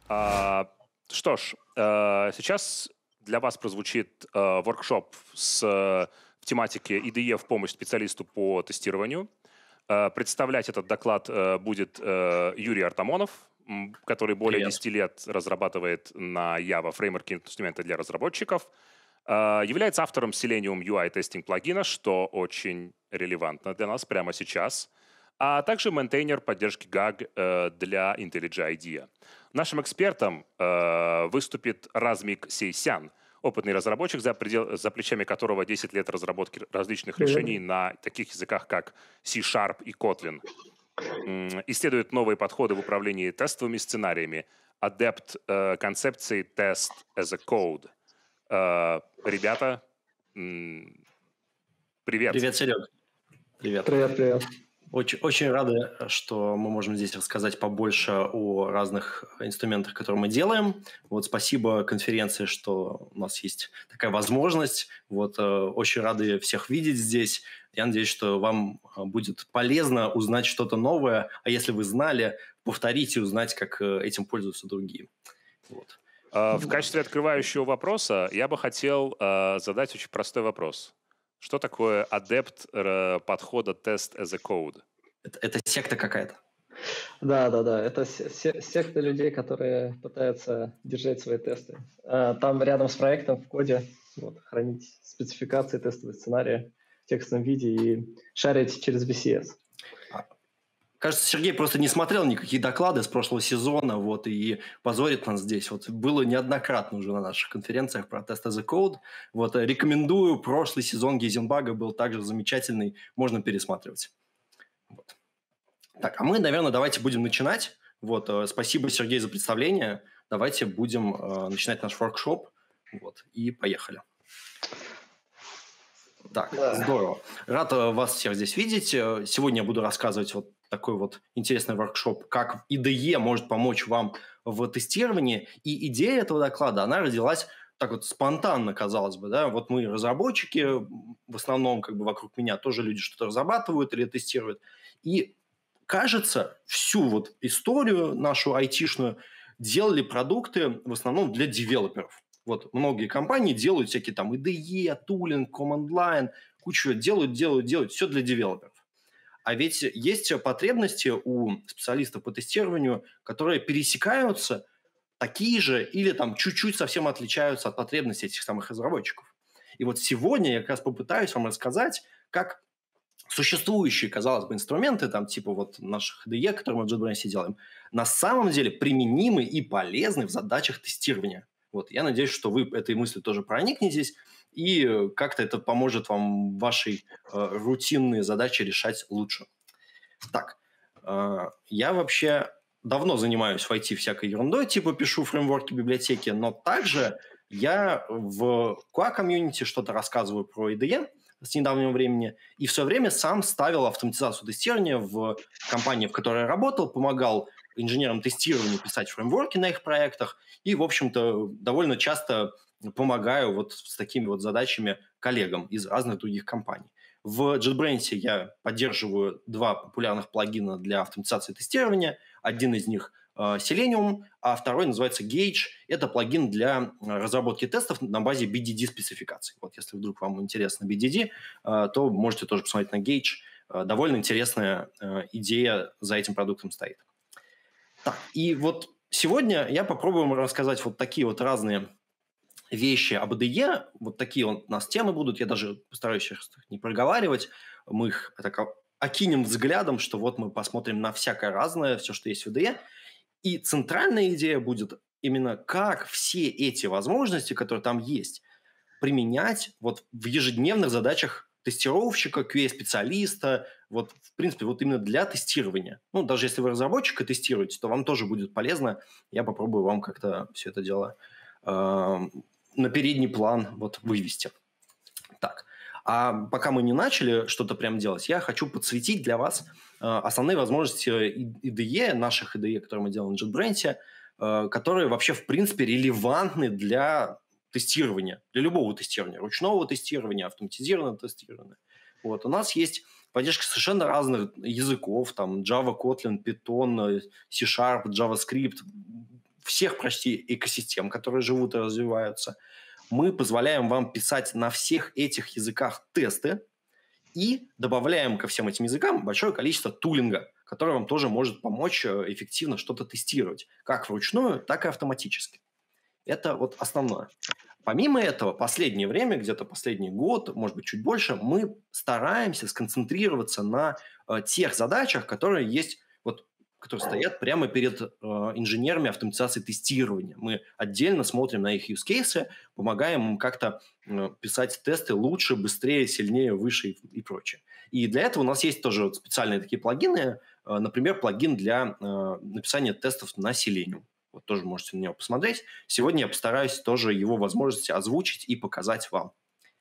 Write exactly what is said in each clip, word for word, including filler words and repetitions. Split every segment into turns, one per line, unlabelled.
А, что ж, э, сейчас для вас прозвучит э, воркшоп с, э, в тематике ай ди и в помощь специалисту по тестированию. Э, представлять этот доклад э, будет э, Юрий Артамонов, м, который более
Привет.
десяти лет разрабатывает на Java фреймворки и инструменты для разработчиков. Э, является автором Selenium ю ай-тестинг плагина, что очень релевантно для нас прямо сейчас, а также мейнтейнер поддержки гаг э, для IntelliJ IDEA. Нашим экспертом э, выступит Размик Сейсян, опытный разработчик, за, предел, за плечами которого десять лет разработки различных
Привет.
решений на таких языках, как C-Sharp и Kotlin. М, Исследует новые подходы в управлении тестовыми сценариями, адепт э, концепции Test as a Code. Э, ребята, м, привет.
Привет, Серега. Привет.
Привет, привет.
Очень, очень рады, что мы можем здесь рассказать побольше о разных инструментах, которые мы делаем. Вот спасибо конференции, что у нас есть такая возможность. Вот э, очень рады всех видеть здесь. Я надеюсь, что вам будет полезно узнать что-то новое. А если вы знали, повторите, узнать, как э, этим пользуются другие. Вот.
Э, В качестве открывающего вопроса я бы хотел э, задать очень простой вопрос. Что такое адепт э, подхода Test as a Code?
Это, это секта какая-то.
Да, да, да. Это се- се- секта людей, которые пытаются держать свои тесты. А, Там рядом с проектом в коде вот, хранить спецификации, тестовые сценарии в текстовом виде и шарить через ви си эс.
Кажется, Сергей просто не смотрел никакие доклады с прошлого сезона, вот, и позорит нас здесь. Вот было неоднократно уже на наших конференциях про Test as a Code. Вот, рекомендую. Прошлый сезон Гейзенбага был также замечательный. Можно пересматривать. Вот. Так, а мы, наверное, давайте будем начинать. Вот, э, спасибо, Сергей, за представление. Давайте будем э, начинать наш воркшоп. Вот, и поехали. Так,
Да.
здорово. Рад э, вас всех здесь видеть. Э, Сегодня я буду рассказывать вот такой вот интересный воркшоп, как ай ди и может помочь вам в тестировании. И идея этого доклада, она родилась так вот спонтанно, казалось бы, да. Вот мы разработчики, в основном как бы вокруг меня тоже люди что-то разрабатывают или тестируют. И кажется, всю вот историю нашу айтишную делали продукты в основном для девелоперов. Вот многие компании делают всякие там ай ди и, тулинг, command line, кучу делают, делают, делают, все для девелоперов. А ведь есть потребности у специалистов по тестированию, которые пересекаются, такие же или там чуть-чуть совсем отличаются от потребностей этих самых разработчиков. И вот сегодня я как раз попытаюсь вам рассказать, как существующие, казалось бы, инструменты, там типа вот наших ай ди и, которые мы в JetBrains делаем, на самом деле применимы и полезны в задачах тестирования. Вот, я надеюсь, что вы этой мыслью тоже проникнетесь, и как-то это поможет вам вашей э, рутинные задачи решать лучше. Так, э, я вообще давно занимаюсь в ай ти всякой ерундой, типа пишу фреймворки, библиотеки, но также я в кью эй-комьюнити что-то рассказываю про ай ди и с недавнего времени, и все время сам ставил автоматизацию тестирования в компании, в которой я работал, помогал инженерам тестирования писать фреймворки на их проектах, и, в общем-то, довольно часто помогаю вот с такими вот задачами коллегам из разных других компаний. В JetBrains я поддерживаю два популярных плагина для автоматизации тестирования. Один из них э, Selenium, а второй называется Gauge. Это плагин для разработки тестов на базе би ди ди-спецификаций. Вот если вдруг вам интересно би ди ди, э, то можете тоже посмотреть на Gauge. Э, довольно интересная э, идея за этим продуктом стоит. Так, и вот сегодня я попробую рассказать вот такие вот разные вещи об ай ди и. Вот такие у нас темы будут. Я даже постараюсь их не проговаривать. Мы их так окинем взглядом, что вот мы посмотрим на всякое разное, все, что есть в ай ди и. И центральная идея будет именно как все эти возможности, которые там есть, применять вот в ежедневных задачах тестировщика, кью эй-специалиста, вот, в принципе, вот именно для тестирования. Ну, даже если вы разработчика тестируете, то вам тоже будет полезно. Я попробую вам как-то все это дело э, на передний план вот вывести. Так, а пока мы не начали что-то прям делать, я хочу подсветить для вас э, основные возможности ай ди и, наших ай ди и, которые мы делаем в JetBrains, э, которые вообще, в принципе, релевантны для тестирования, для любого тестирования, ручного тестирования, автоматизированного тестирования. Вот. У нас есть поддержка совершенно разных языков, там Java, Kotlin, Python, C-Sharp, JavaScript, всех почти экосистем, которые живут и развиваются. Мы позволяем вам писать на всех этих языках тесты и добавляем ко всем этим языкам большое количество тулинга, который вам тоже может помочь эффективно что-то тестировать, как вручную, так и автоматически. Это вот основное. Помимо этого, последнее время, где-то последний год, может быть, чуть больше, мы стараемся сконцентрироваться на э, тех задачах, которые есть, вот, которые стоят прямо перед э, инженерами автоматизации тестирования. Мы отдельно смотрим на их use cases, помогаем им как-то э, писать тесты лучше, быстрее, сильнее, выше и, и прочее. И для этого у нас есть тоже вот специальные такие плагины, э, например, плагин для э, написания тестов на Selenium. Вот тоже можете на него посмотреть. Сегодня я постараюсь тоже его возможности озвучить и показать вам.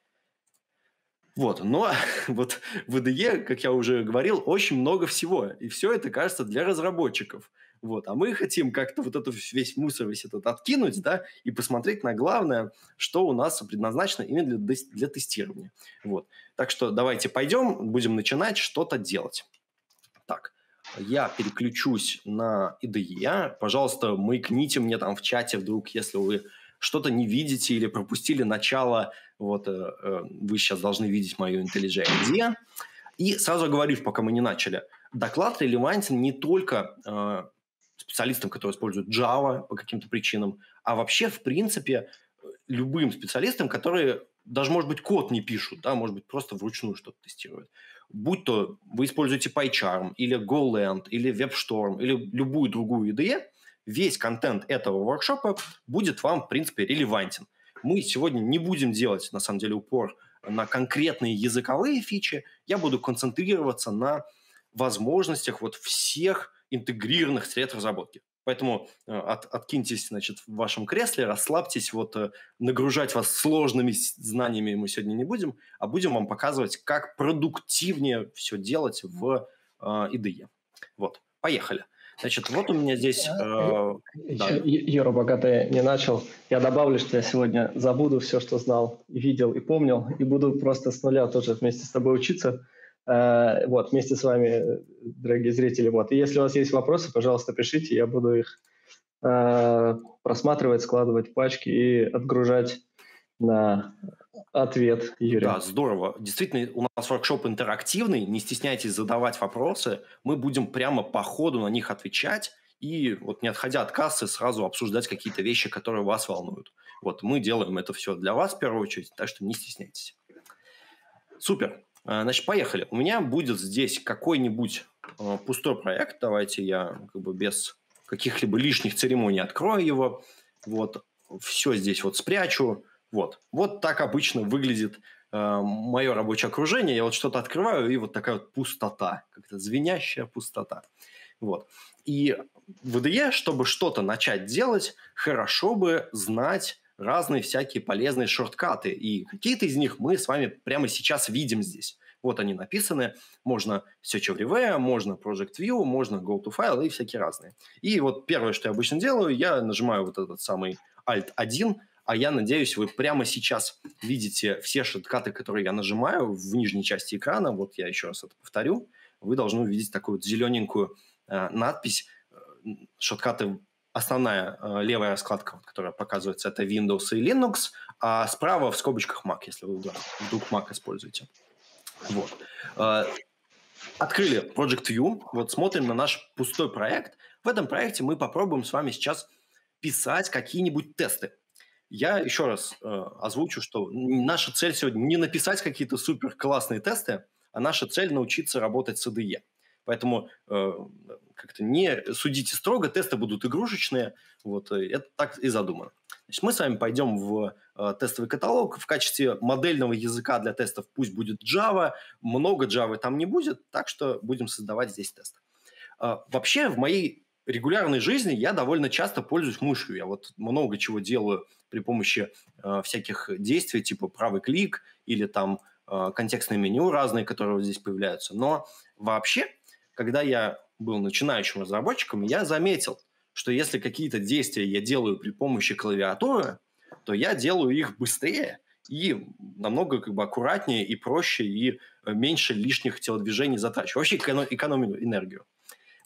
Вот, но вот в ай ди и, как я уже говорил, очень много всего. И все это, кажется, для разработчиков. Вот, а мы хотим как-то вот этот весь мусор весь этот откинуть, да, и посмотреть на главное, что у нас предназначено именно для, для тестирования. Вот. Так что давайте пойдем, будем начинать что-то делать. Так. Я переключусь на ай ди и. Пожалуйста, маякните мне там в чате вдруг, если вы что-то не видите или пропустили начало. Вот э, э, вы сейчас должны видеть мою IntelliJ ай ди. И сразу говорю, пока мы не начали, доклад релевантен не только э, специалистам, которые используют Java по каким-то причинам, а вообще, в принципе, любым специалистам, которые даже, может быть, код не пишут, да, может быть, просто вручную что-то тестируют. Будь то вы используете PyCharm, или GoLand, или WebStorm, или любую другую ай ди и, весь контент этого воркшопа будет вам, в принципе, релевантен. Мы сегодня не будем делать, на самом деле, упор на конкретные языковые фичи. Я буду концентрироваться на возможностях вот всех интегрированных средств разработки. Поэтому э, от, откиньтесь, значит, в вашем кресле, расслабьтесь, вот э, нагружать вас сложными знаниями мы сегодня не будем, а будем вам показывать, как продуктивнее все делать в э, ай ди и. Вот, поехали. Значит, вот у меня здесь... Э,
да. Юра, пока ты не начал, я добавлю, что я сегодня забуду все, что знал, видел и помнил, и буду просто с нуля тоже вместе с тобой учиться. Вот, вместе с вами, дорогие зрители. Вот. И если у вас есть вопросы, пожалуйста, пишите, я буду их э, просматривать, складывать в пачки и отгружать на ответ Юрия.
Да, здорово. Действительно, у нас воркшоп интерактивный, не стесняйтесь задавать вопросы, мы будем прямо по ходу на них отвечать и, вот не отходя от кассы, сразу обсуждать какие-то вещи, которые вас волнуют. Вот, мы делаем это все для вас в первую очередь, так что не стесняйтесь. Супер. Значит, поехали. У меня будет здесь какой-нибудь э, пустой проект. Давайте я как бы без каких-либо лишних церемоний открою его. Вот. Все здесь вот спрячу. Вот. Вот так обычно выглядит э, мое рабочее окружение. Я вот что-то открываю, и вот такая вот пустота. Как-то звенящая пустота. Вот. И в ай ди и, чтобы что-то начать делать, хорошо бы знать разные всякие полезные шорткаты. И какие-то из них мы с вами прямо сейчас видим здесь. Вот они написаны. Можно Search Everywhere, можно Project View, можно Go to File и всякие разные. И вот первое, что я обычно делаю, я нажимаю вот этот самый Alt один, а я надеюсь, вы прямо сейчас видите все шорткаты, которые я нажимаю в нижней части экрана. Вот я еще раз это повторю. Вы должны увидеть такую вот зелененькую э, надпись. Шорткаты Основная э, левая раскладка, которая показывается, это Windows и Linux, а справа в скобочках Mac, если вы вдруг, вдруг Mac используете. Вот. Э, открыли Project View, вот смотрим на наш пустой проект. В этом проекте мы попробуем с вами сейчас писать какие-нибудь тесты. Я еще раз э, озвучу, что наша цель сегодня не написать какие-то супер классные тесты, а наша цель научиться работать с ай ди и. Поэтому э, как-то не судите строго, тесты будут игрушечные. Вот, это так и задумано. Значит, мы с вами пойдем в э, тестовый каталог. В качестве модельного языка для тестов пусть будет Java. Много Java там не будет, так что будем создавать здесь тесты. Э, вообще, в моей регулярной жизни я довольно часто пользуюсь мышью. Я вот много чего делаю при помощи э, всяких действий, типа правый клик или там э, контекстное меню разные, которые вот здесь появляются. Но вообще... Когда я был начинающим разработчиком, я заметил, что если какие-то действия я делаю при помощи клавиатуры, то я делаю их быстрее и намного как бы аккуратнее и проще, и меньше лишних телодвижений затрачиваю. Вообще экономию энергию.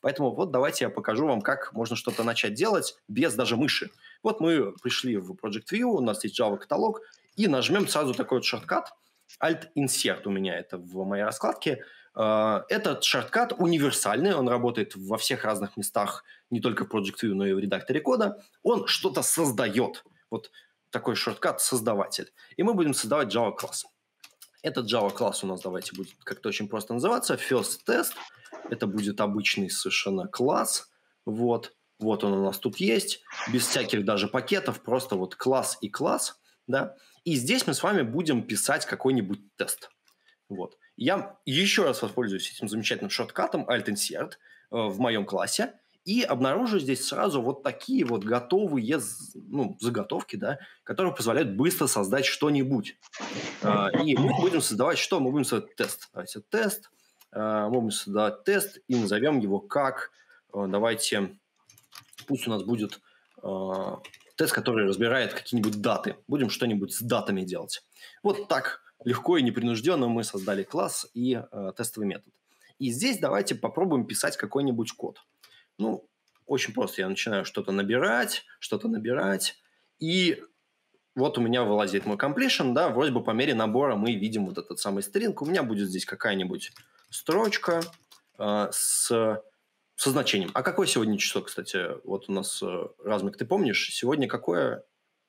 Поэтому вот давайте я покажу вам, как можно что-то начать делать без даже мыши. Вот мы пришли в Project View, у нас есть Java каталог, и нажмем сразу такой вот шорткат Alt-Insert у меня это в моей раскладке. Этот шорткат универсальный, он работает во всех разных местах, не только в Project View, но и в редакторе кода. Он что-то создает. Вот такой шорткат «создаватель». И мы будем создавать Java-класс. Этот Java-класс у нас, давайте, будет как-то очень просто называться. FirstTest. Это будет обычный совершенно класс. Вот. Вот он у нас тут есть. Без всяких даже пакетов. Просто вот класс и класс. Да? И здесь мы с вами будем писать какой-нибудь тест. Вот. Я еще раз воспользуюсь этим замечательным шорткатом Alt-Insert в моем классе и обнаружу здесь сразу вот такие вот готовые ну, заготовки, да, которые позволяют быстро создать что-нибудь. И мы будем создавать что? Мы будем создавать тест. Давайте тест. Мы будем создавать тест и назовем его как... Давайте... Пусть у нас будет тест, который разбирает какие-нибудь даты. Будем что-нибудь с датами делать. Вот так легко и непринужденно мы создали класс и э, тестовый метод. И здесь давайте попробуем писать какой-нибудь код. Ну, очень просто. Я начинаю что-то набирать, что-то набирать. И вот у меня вылазит мой completion, да, вроде бы по мере набора мы видим вот этот самый стринг. У меня будет здесь какая-нибудь строчка э, с, со значением. А какое сегодня число, кстати? Вот у нас, э, Размик, ты помнишь? Сегодня какое?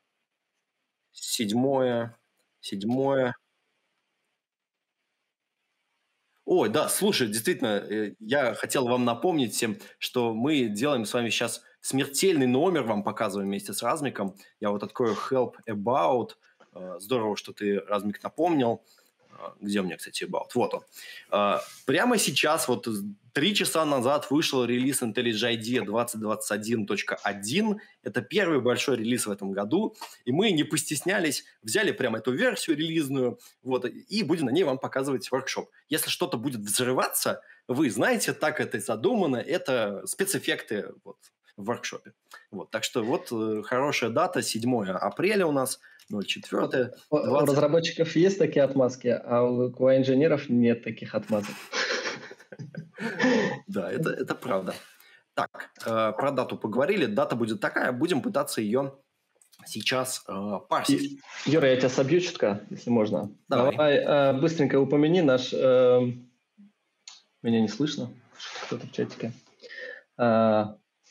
Седьмое. Седьмое. Ой, да, слушай, действительно, я хотел вам напомнить всем, что мы делаем с вами сейчас смертельный номер, вам показываем вместе с Размиком. Я вот открою help about. Здорово, что ты, Размик, напомнил. Где у меня, кстати, about? Вот он. Прямо сейчас, вот три часа назад вышел релиз IntelliJ IDEA двадцать двадцать один точка один. Это первый большой релиз в этом году. И мы не постеснялись, взяли прямо эту версию релизную, вот, и будем на ней вам показывать воркшоп. Если что-то будет взрываться, вы знаете, так это и задумано. Это спецэффекты вот, в воркшопе. Вот, так что вот хорошая дата, седьмое апреля у нас. ноль четыре.
У разработчиков есть такие отмазки, а у инженеров нет таких отмазок.
Да, это, это правда. Так, э, про дату поговорили. Дата будет такая, будем пытаться ее сейчас э, парсить.
Юра, я тебя собью чутка, если можно.
Давай.
Давай э, быстренько упомяни наш... Э, меня не слышно? Кто-то в чатике. Э,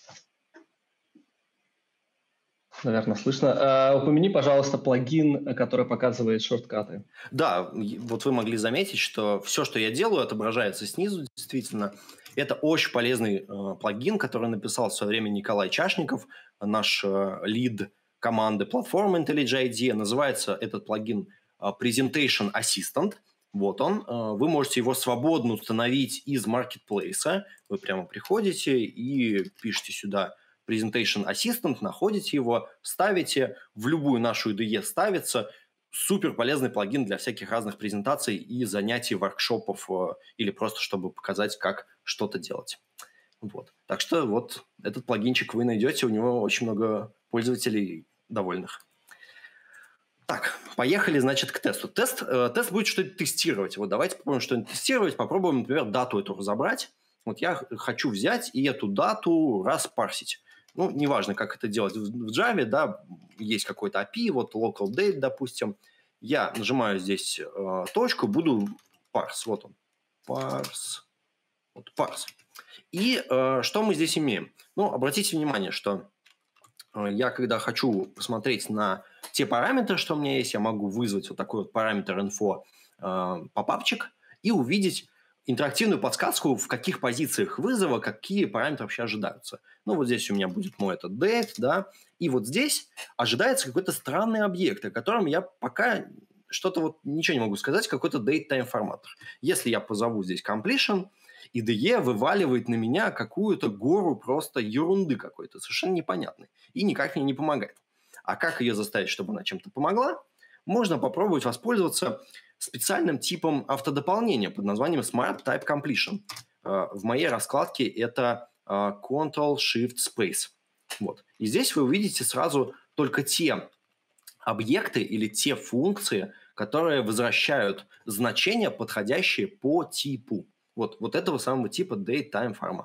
Наверное, слышно. Uh, упомяни, пожалуйста, плагин, который показывает шорткаты.
Да, вот вы могли заметить, что все, что я делаю, отображается снизу, действительно. Это очень полезный uh, плагин, который написал в свое время Николай Чашников, наш uh, лид команды платформы IntelliJ IDEA. Называется этот плагин uh, Presentation Assistant. Вот он. Uh, вы можете его свободно установить из маркетплейса. Вы прямо приходите и пишете сюда Presentation Assistant, находите его, ставите, в любую нашу ай ди и ставится. Супер полезный плагин для всяких разных презентаций и занятий, воркшопов или просто чтобы показать, как что-то делать. Вот. Так что вот этот плагинчик вы найдете, у него очень много пользователей довольных. Так, поехали, значит, к тесту. Тест, э, тест будет что-то тестировать. Вот давайте попробуем что-нибудь тестировать, попробуем, например, дату эту разобрать. Вот я хочу взять и эту дату распарсить. Ну, неважно, как это делать в Java, да, есть какой-то эй пи ай, вот local date, допустим. Я нажимаю здесь э, точку, буду парс, вот он, парс, вот парс. И э, что мы здесь имеем? Ну, обратите внимание, что э, я, когда хочу посмотреть на те параметры, что у меня есть, я могу вызвать вот такой вот параметр info э, попапчик и увидеть интерактивную подсказку, в каких позициях вызова, какие параметры вообще ожидаются. Ну, вот здесь у меня будет мой этот date, да, и вот здесь ожидается какой-то странный объект, о котором я пока что-то вот ничего не могу сказать, какой-то date-time форматор. Если я позову здесь completion, ай ди и вываливает на меня какую-то гору просто ерунды какой-то, совершенно непонятной, и никак мне не помогает. А как ее заставить, чтобы она чем-то помогла? Можно попробовать воспользоваться специальным типом автодополнения под названием Smart Type Completion. В моей раскладке это Control-Shift-Space. Вот. И здесь вы увидите сразу только те объекты или те функции, которые возвращают значения, подходящие по типу. Вот, вот этого самого типа date-time форматор.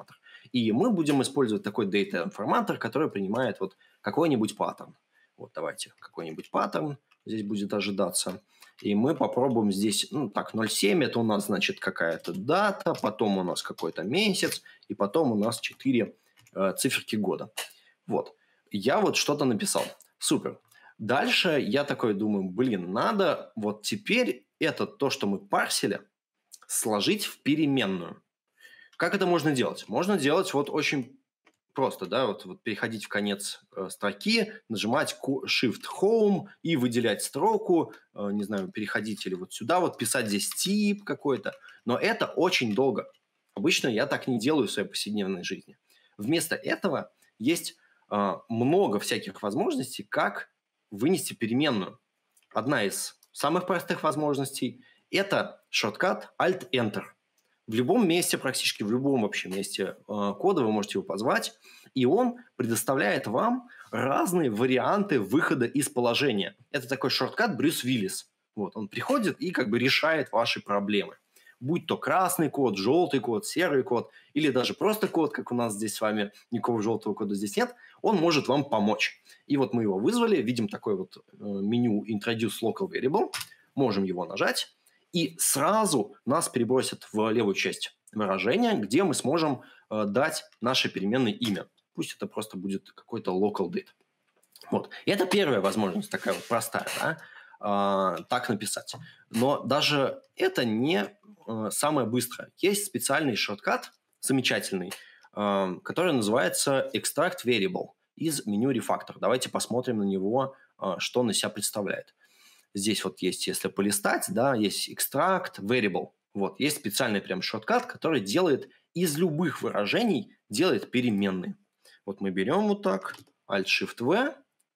И мы будем использовать такой data-информатор, который принимает вот какой-нибудь паттерн. Вот давайте какой-нибудь паттерн здесь будет ожидаться. И мы попробуем здесь, ну так, ноль семь, это у нас, значит, какая-то дата, потом у нас какой-то месяц, и потом у нас четыре э, циферки года. Вот. Я вот что-то написал. Супер. Дальше я такой думаю, блин, надо вот теперь это то, что мы парсили, сложить в переменную. Как это можно делать? Можно делать вот очень просто, да, вот, вот переходить в конец э, строки, нажимать Shift-Home и выделять строку, э, не знаю, переходить или вот сюда, вот писать здесь тип какой-то. Но это очень долго. Обычно я так не делаю в своей повседневной жизни. Вместо этого есть э, много всяких возможностей, как вынести переменную. Одна из самых простых возможностей – это шорткат Alt-Enter. В любом месте, практически в любом вообще месте э, кода вы можете его позвать, и он предоставляет вам разные варианты выхода из положения. Это такой шорткат Брюс Уиллис. Вот, он приходит и как бы решает ваши проблемы. Будь то красный код, желтый код, серый код, или даже просто код, как у нас здесь с вами, никакого желтого кода здесь нет, он может вам помочь. И вот мы его вызвали, видим такое вот э, меню Introduce Local Variable, можем его нажать, и сразу нас перебросят в левую часть выражения, где мы сможем э, дать нашей переменной имя. Пусть это просто будет какой-то local date. Вот. И это первая возможность, такая вот простая, да? э, так написать. Но даже это не э, самое быстрое. Есть специальный шорткат, замечательный, э, который называется Extract Variable из меню Refactor. Давайте посмотрим на него, э, что он из себя представляет. Здесь вот есть, если полистать, да, есть extract variable. Вот, есть специальный прям шорткат, который делает из любых выражений, делает переменные. Вот мы берем вот так, Alt-Shift-V,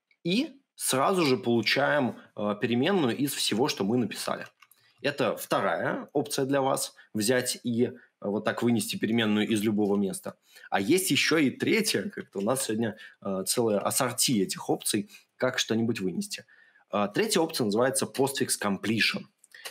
и сразу же получаем э, переменную из всего, что мы написали. Это вторая опция для вас, взять и э, вот так вынести переменную из любого места. А есть еще и третья, как-то у нас сегодня э, целая ассорти этих опций, как что-нибудь вынести. Третья опция называется Postfix Completion.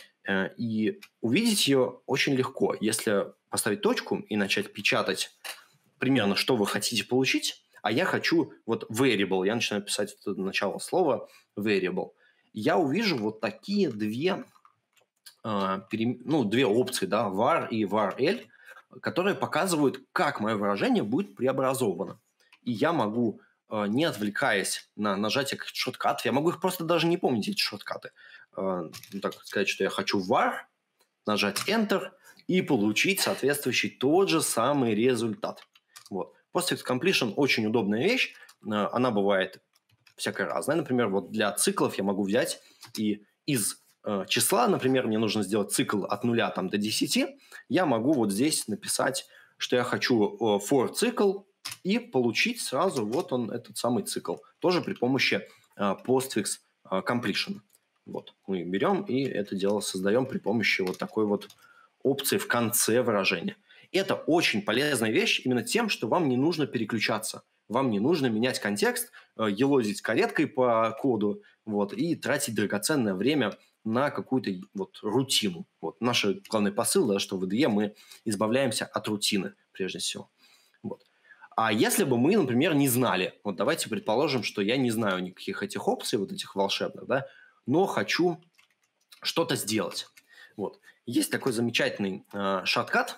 И увидеть ее очень легко. Если поставить точку и начать печатать примерно, что вы хотите получить, а я хочу вот variable, я начинаю писать это начало слова variable, я увижу вот такие две, ну, две опции, да, var и var-l, которые показывают, как мое выражение будет преобразовано. И я могу, не отвлекаясь на нажатие каких-то шорткатов, я могу их просто даже не помнить, эти шорткаты. Ну, так сказать, что я хочу var, нажать Enter и получить соответствующий тот же самый результат. Вот. Postfix Completion очень удобная вещь. Она бывает всякая разная. Например, вот для циклов я могу взять и из э, числа, например, мне нужно сделать цикл от нуля там, до десяти, я могу вот здесь написать, что я хочу э, for цикл, и получить сразу вот он, этот самый цикл. Тоже при помощи э, Postfix э, Completion. Вот. Мы берем и это дело создаем при помощи вот такой вот опции в конце выражения. Это очень полезная вещь именно тем, что вам не нужно переключаться. Вам не нужно менять контекст, э, елозить кареткой по коду вот, и тратить драгоценное время на какую-то вот рутину. Вот. Наш главный посыл, да, что в ай ди и мы избавляемся от рутины прежде всего. Вот. А если бы мы, например, не знали, вот давайте предположим, что я не знаю никаких этих опций, вот этих волшебных, да, но хочу что-то сделать. Вот. Есть такой замечательный э, шорткат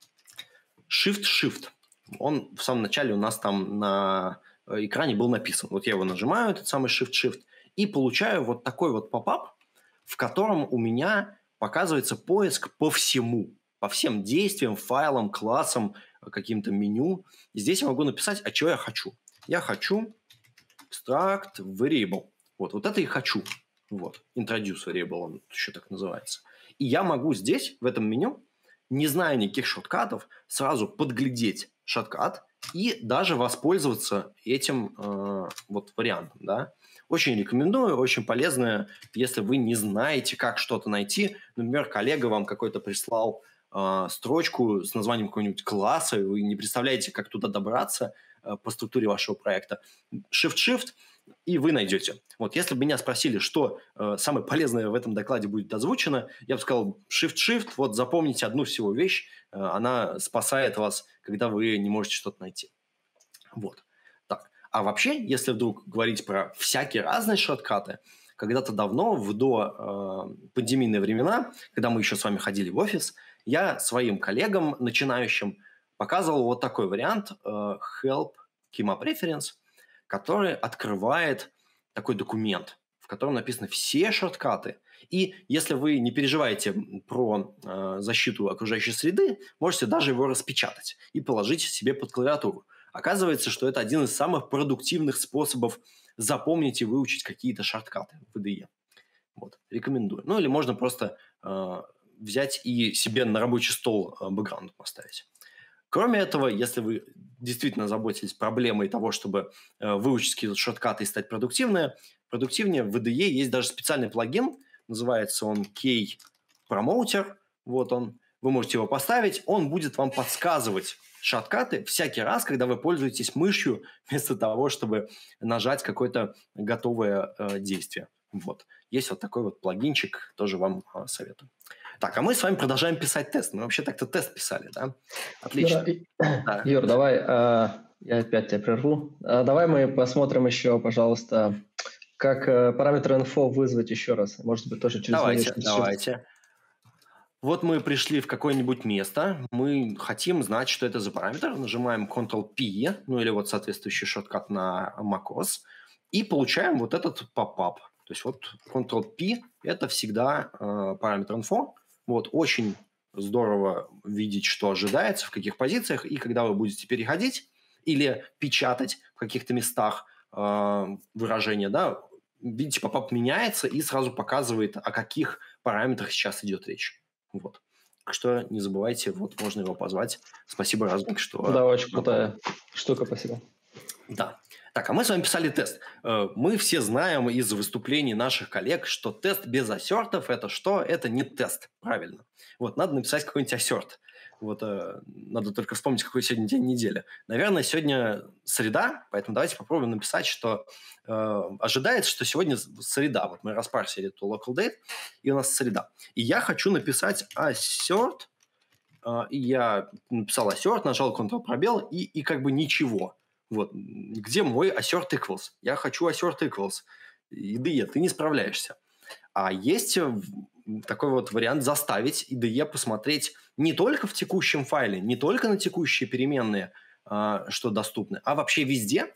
Shift-Shift. Он в самом начале у нас там на экране был написан. Вот я его нажимаю, этот самый Shift-Shift, и получаю вот такой вот поп-ап, в котором у меня показывается поиск по всему, по всем действиям, файлам, классам, каким-то меню. И здесь я могу написать, а чего я хочу. Я хочу extract variable. Вот, вот это и хочу. Вот, introduce variable, он еще так называется. И я могу здесь, в этом меню, не зная никаких шорткатов, сразу подглядеть шорткат и даже воспользоваться этим э, вот вариантом, да. Очень рекомендую, очень полезно, если вы не знаете, как что-то найти. Например, коллега вам какой-то прислал э, строчку с названием какого-нибудь класса, и вы не представляете, как туда добраться э, по структуре вашего проекта. Shift-Shift, и вы найдете. Вот, если бы меня спросили, что э, самое полезное в этом докладе будет озвучено, я бы сказал Shift-Shift, вот запомните одну всего вещь, э, она спасает вас, когда вы не можете что-то найти. Вот. Так. А вообще, если вдруг говорить про всякие разные шорткаты, когда-то давно, в до э, пандемийные времена, когда мы еще с вами ходили в офис, я своим коллегам, начинающим, показывал вот такой вариант э, Help Schema Preference, который открывает такой документ, в котором написаны все шорткаты. И если вы не переживаете про э, защиту окружающей среды, можете даже его распечатать и положить себе под клавиатуру. Оказывается, что это один из самых продуктивных способов запомнить и выучить какие-то шорткаты в ай ди и. Вот, рекомендую. Ну, или можно просто э, взять и себе на рабочий стол э, бэкграунд поставить. Кроме этого, если вы действительно заботитесь проблемой того, чтобы э, выучить какие-то шорткаты и стать продуктивнее, продуктивнее, в ай ди и есть даже специальный плагин, называется он K-Promoter, вот он, вы можете его поставить, он будет вам подсказывать шорткаты всякий раз, когда вы пользуетесь мышью, вместо того, чтобы нажать какое-то готовое э, действие. Вот. Есть вот такой вот плагинчик, тоже вам э, советую. Так, а мы с вами продолжаем писать тест. Мы вообще так-то тест писали, да? Отлично.
Юра,
да.
Юр, давай, э, я опять тебя прерву. Э, давай мы посмотрим еще, пожалуйста, как э, параметр info вызвать еще раз. Может быть, тоже через...
Давайте, давайте. Вот мы пришли в какое-нибудь место, мы хотим знать, что это за параметр, нажимаем контрол-P, ну или вот соответствующий шорткат на macOS, и получаем вот этот поп-ап. То есть вот контрол-P – это всегда э, параметр info. Вот очень здорово видеть, что ожидается, в каких позициях, и когда вы будете переходить или печатать в каких-то местах э, выражения, да, видите, поп-ап меняется и сразу показывает, о каких параметрах сейчас идет речь. Вот. Так что не забывайте, вот можно его позвать. Спасибо, Размик, что...
Да, очень крутая штука, спасибо.
Да. Так, а мы с вами писали тест. Мы все знаем из выступлений наших коллег, что тест без ассертов – это что? Это не тест, правильно. Вот, надо написать какой-нибудь ассерт. Вот, надо только вспомнить, какой сегодня день недели. Наверное, сегодня среда, поэтому давайте попробуем написать, что э, ожидается, что сегодня среда. Вот мы распарсили эту local date, и у нас среда. И я хочу написать assert, э, и я написал assert, нажал Ctrl-пробел, и, и как бы ничего. Вот, где мой assert equals? Я хочу assert equals. ай ди и, ты не справляешься. А есть такой вот вариант заставить ай ди и посмотреть не только в текущем файле, не только на текущие переменные, э, что доступны, а вообще везде,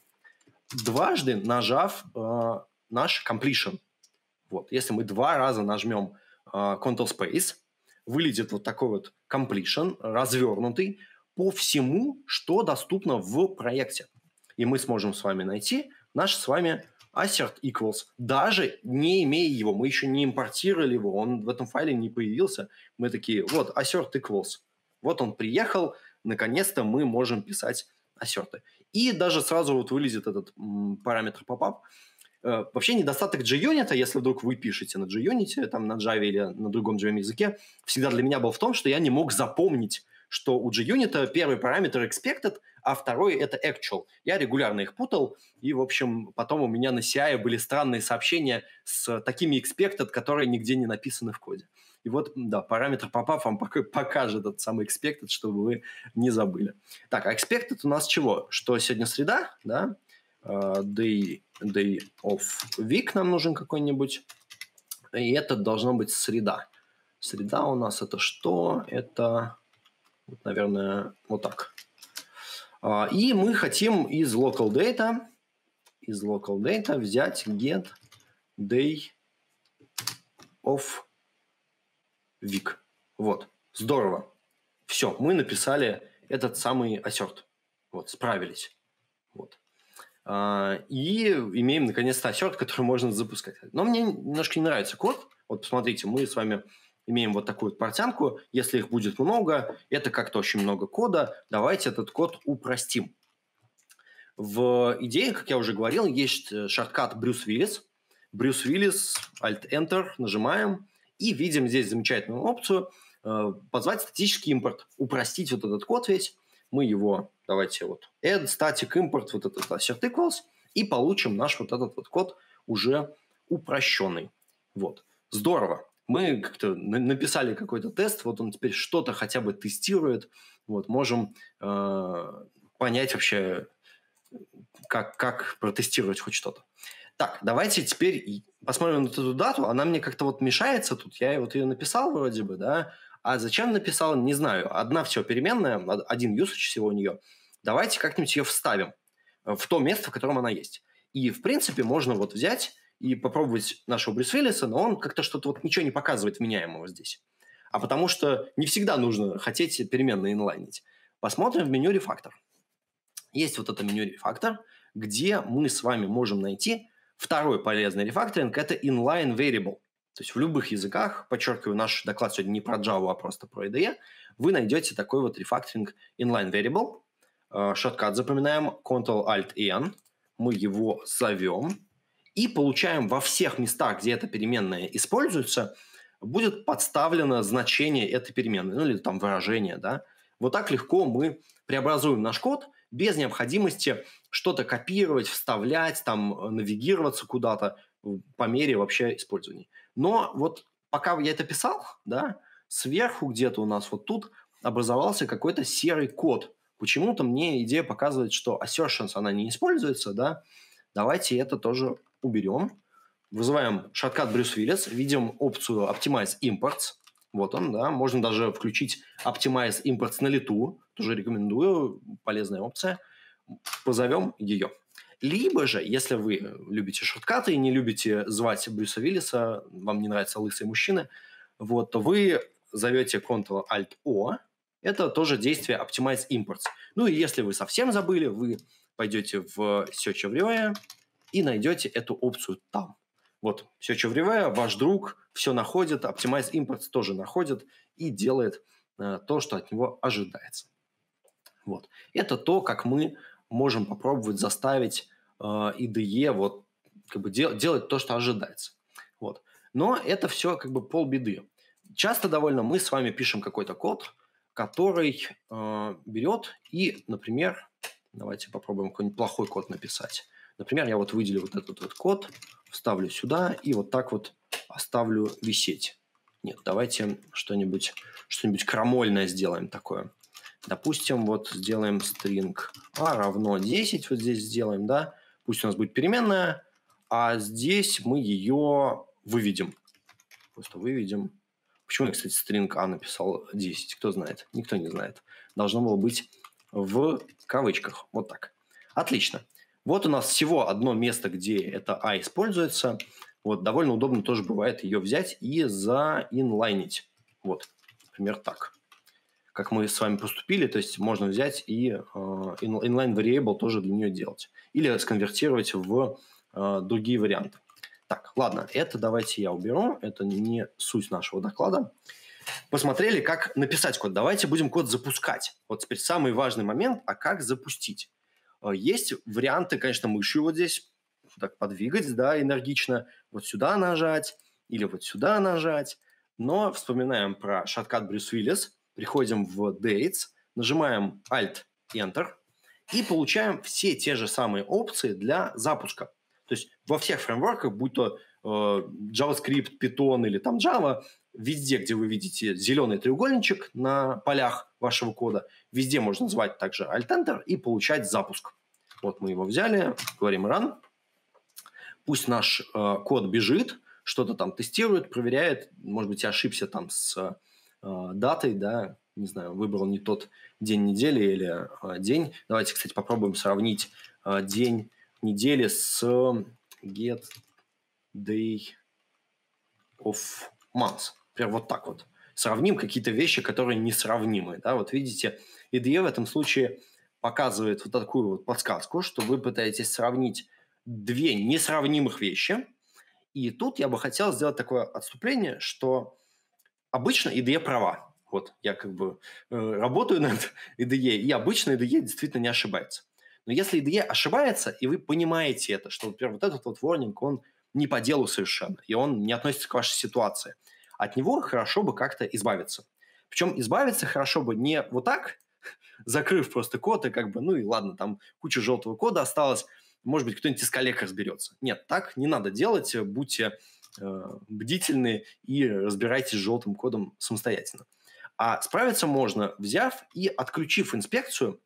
дважды нажав э, наш completion. Вот. Если мы два раза нажмем э, Ctrl-Space, вылезет вот такой вот completion, развернутый, по всему, что доступно в проекте. И мы сможем с вами найти наш с вами assert equals, даже не имея его. Мы еще не импортировали его, он в этом файле не появился. Мы такие, вот, assert equals. Вот он приехал, наконец-то мы можем писать ассерты. И даже сразу вот вылезет этот м, параметр pop-up. Э, вообще недостаток JUnit, если вдруг вы пишете на JUnit, там на Java или на другом джей эм языке, всегда для меня был в том, что я не мог запомнить, что у JUnit первый параметр expected, а второй это actual. Я регулярно их путал, и, в общем, потом у меня на си ай были странные сообщения с такими expected, которые нигде не написаны в коде. И вот, да, параметр pop-up вам покажет этот самый expected, чтобы вы не забыли. Так, а expected у нас чего? Что сегодня среда, да? Uh, day, day of week нам нужен какой-нибудь. И это должно быть среда. Среда у нас это что? Это... Вот, наверное, вот так. А, и мы хотим из local data, из local data взять get day of week. Вот. Здорово. Все, мы написали этот самый assert. Вот, справились. Вот. А, и имеем, наконец-то, assert, который можно запускать. Но мне немножко не нравится код. Вот, посмотрите, мы с вами... имеем вот такую вот портянку. Если их будет много, это как-то очень много кода. Давайте этот код упростим. В идее, как я уже говорил, есть шорткат Брюс Уиллис. Брюс Уиллис, Alt-Enter, нажимаем. И видим здесь замечательную опцию э, позвать статический импорт, упростить вот этот код весь. Мы его, давайте вот add static import, вот этот assert equals, и получим наш вот этот вот код уже упрощенный. Вот. Здорово. Мы как-то написали какой-то тест, вот он теперь что-то хотя бы тестирует, вот, можем э, понять вообще, как, как протестировать хоть что-то. Так, давайте теперь посмотрим на эту дату. Она мне как-то вот мешается тут. Я вот ее написал вроде бы, да. А зачем написал, не знаю. Одна всего переменная, один usage всего у нее. Давайте как-нибудь ее вставим в то место, в котором она есть. И, в принципе, можно вот взять и попробовать нашего Брюса Уиллиса, но он как-то что-то вот ничего не показывает вменяемого здесь. А потому что не всегда нужно хотеть переменные инлайнить. Посмотрим в меню рефактор. Есть вот это меню рефактор, где мы с вами можем найти второй полезный рефакторинг – это inline variable. То есть в любых языках, подчеркиваю, наш доклад сегодня не про Java, а просто про ай ди и, вы найдете такой вот рефакторинг inline variable. Шорткат запоминаем Ctrl-Alt-N. Мы его зовем и получаем во всех местах, где эта переменная используется, будет подставлено значение этой переменной, ну или там выражение, да. Вот так легко мы преобразуем наш код без необходимости что-то копировать, вставлять, там, навигироваться куда-то по мере вообще использования. Но вот пока я это писал, да, сверху где-то у нас вот тут образовался какой-то серый код. Почему-то мне идея показывает, что assertions, она не используется, да. Давайте это тоже уберем. Вызываем шорткат Брюс Уиллис, видим опцию Optimize Imports. Вот он, да. Можно даже включить Optimize Imports на лету. Тоже рекомендую, полезная опция. Позовем ее. Либо же, если вы любите шорткаты и не любите звать Брюса Уиллиса, вам не нравятся лысые мужчины, вот, то вы зовете Ctrl-Alt-O. Это тоже действие Optimize Imports. Ну и если вы совсем забыли, вы пойдете в Search Everywhere и найдете эту опцию там. Вот, Search Everywhere, ваш друг, все находит, Optimize Imports тоже находит и делает э, то, что от него ожидается. Вот. Это то, как мы можем попробовать заставить э, ай ди и вот, как бы дел, делать то, что ожидается. Вот. Но это все как бы полбеды. Часто довольно мы с вами пишем какой-то код, который э, берет и, например, давайте попробуем какой-нибудь плохой код написать. Например, я вот выделю вот этот вот код, вставлю сюда и вот так вот оставлю висеть. Нет, давайте что-нибудь, что-нибудь крамольное сделаем такое. Допустим, вот сделаем string a равно десять, вот здесь сделаем, да. Пусть у нас будет переменная, а здесь мы ее выведем. Просто выведем. Почему я, кстати, string a написал десять? Кто знает? Никто не знает. Должно было быть в кавычках. Вот так. Отлично. Вот у нас всего одно место, где это a используется. Вот довольно удобно тоже бывает ее взять и заинлайнить. Вот, например, так. Как мы с вами поступили, то есть можно взять и uh, inline variable тоже для нее делать. Или сконвертировать в uh, другие варианты. Так, ладно, это давайте я уберу. Это не суть нашего доклада. Посмотрели, как написать код. Давайте будем код запускать. Вот теперь самый важный момент, а как запустить? Uh, есть варианты, конечно, мышью вот здесь так подвигать, да, энергично. Вот сюда нажать или вот сюда нажать. Но вспоминаем про шорткат Брюс Уиллис. Приходим в Dates, нажимаем Alt-Enter и получаем все те же самые опции для запуска. То есть во всех фреймворках, будь то э, JavaScript, Python или там Java, везде, где вы видите зеленый треугольничек на полях вашего кода, везде можно назвать также Alt-Enter и получать запуск. Вот мы его взяли, говорим Run. Пусть наш э, код бежит, что-то там тестирует, проверяет. Может быть, я ошибся там с датой, да, не знаю, выбрал не тот день недели или а, день. Давайте, кстати, попробуем сравнить а, день недели с get day of month. Например, вот так вот. Сравним какие-то вещи, которые несравнимы. Да? Вот видите, ай ди и в этом случае показывает вот такую вот подсказку, что вы пытаетесь сравнить две несравнимых вещи. И тут я бы хотел сделать такое отступление, что обычно ай ди и права. Вот я как бы э, работаю над ай ди и, и обычно ай ди и действительно не ошибается. Но если ай ди и ошибается, и вы понимаете это, что, например, вот этот вот warning, он не по делу совершенно, и он не относится к вашей ситуации, от него хорошо бы как-то избавиться. Причем избавиться хорошо бы не вот так, закрыв просто код, и как бы, ну и ладно, там куча желтого кода осталось, может быть, кто-нибудь из коллег разберется. Нет, так не надо делать, будьте э, бдительны и разбирайтесь с желтым кодом самостоятельно. А справиться можно, взяв и отключив инспекцию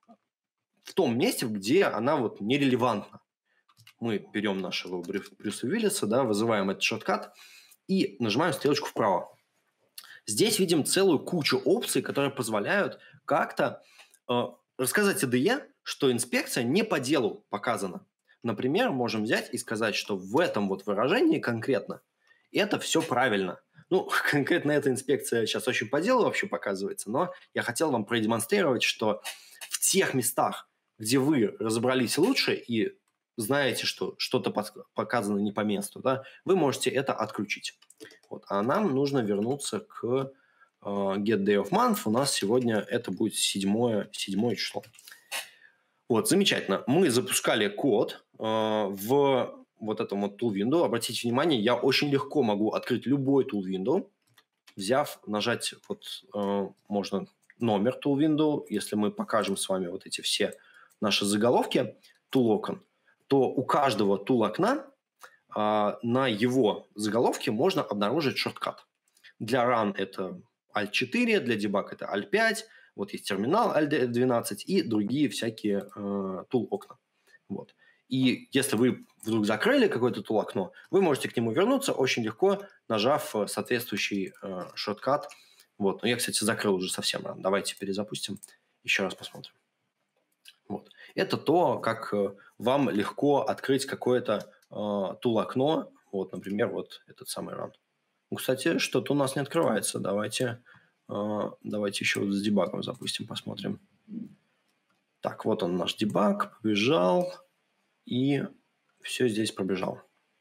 в том месте, где она вот нерелевантна. Мы берем нашего Брюса Уиллиса, да, вызываем этот шорткат и нажимаем стрелочку вправо. Здесь видим целую кучу опций, которые позволяют как-то э, рассказать ай ди и, что инспекция не по делу показана. Например, можем взять и сказать, что в этом вот выражении конкретно это все правильно. Ну, конкретно эта инспекция сейчас очень по делу вообще показывается, но я хотел вам продемонстрировать, что в тех местах, где вы разобрались лучше и знаете, что что-то показано не по месту, да, вы можете это отключить. Вот. А нам нужно вернуться к uh, get day of month. У нас сегодня это будет седьмое, седьмое число. Вот, замечательно. Мы запускали код uh, в вот этом вот tool window. Обратите внимание, я очень легко могу открыть любой tool window, взяв, нажать, вот uh, можно номер tool window, если мы покажем с вами вот эти все наши заголовки tool окон, то у каждого tool окна а, на его заголовке можно обнаружить шорткат. Для run это альт четыре, для debug это альт пять, вот есть терминал альт двенадцать и другие всякие э, tool окна. Вот. И если вы вдруг закрыли какое-то tool окно, вы можете к нему вернуться очень легко, нажав соответствующий э, шорткат. Вот. Но я, кстати, закрыл уже совсем run. Давайте перезапустим, еще раз посмотрим. Вот. Это то, как вам легко открыть какое-то э, tool-окно. Вот, например, вот этот самый run. Ну, кстати, что-то у нас не открывается. Давайте, э, давайте еще вот с дебагом запустим, посмотрим. Так, вот он наш дебаг, побежал. И все здесь пробежал.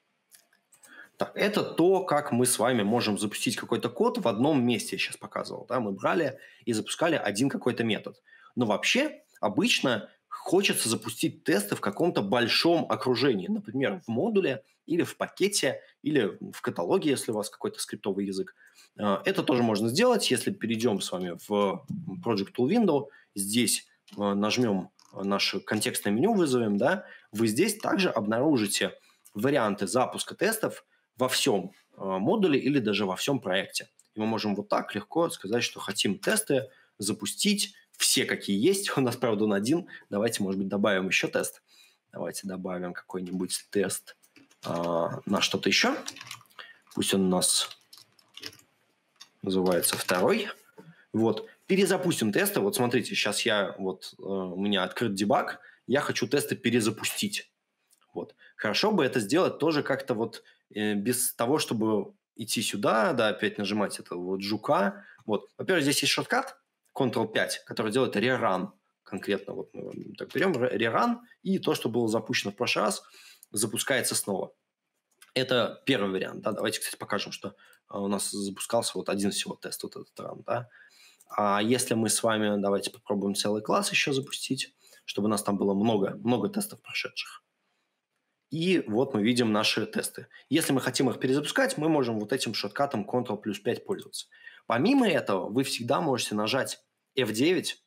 Так, это то, как мы с вами можем запустить какой-то код в одном месте, я сейчас показывал. Да? Мы брали и запускали один какой-то метод. Но вообще, обычно хочется запустить тесты в каком-то большом окружении. Например, в модуле или в пакете, или в каталоге, если у вас какой-то скриптовый язык. Это тоже можно сделать, если перейдем с вами в Project Tool Window. Здесь нажмем наше контекстное меню, вызовем, да, вы здесь также обнаружите варианты запуска тестов во всем модуле или даже во всем проекте. И мы можем вот так легко сказать, что хотим тесты запустить, все какие есть. У нас, правда, он один. Давайте, может быть, добавим еще тест. Давайте добавим какой-нибудь тест а, на что-то еще. Пусть он у нас называется второй. Вот. Перезапустим тесты. Вот смотрите, сейчас я, вот, у меня открыт дебаг. Я хочу тесты перезапустить. Вот. Хорошо бы это сделать тоже как-то вот э, без того, чтобы идти сюда, да, опять нажимать это вот жука. Вот. Во-первых, здесь есть шорткат контрол пять, который делает реран. Конкретно вот мы так берем реран, и то, что было запущено в прошлый раз, запускается снова. Это первый вариант. Да. Давайте, кстати, покажем, что у нас запускался вот один всего тест, вот этот ран. Да. А если мы с вами, давайте попробуем целый класс еще запустить, чтобы у нас там было много, много тестов прошедших. И вот мы видим наши тесты. Если мы хотим их перезапускать, мы можем вот этим шорткатом контрол плюс пять пользоваться. Помимо этого, вы всегда можете нажать эф девять,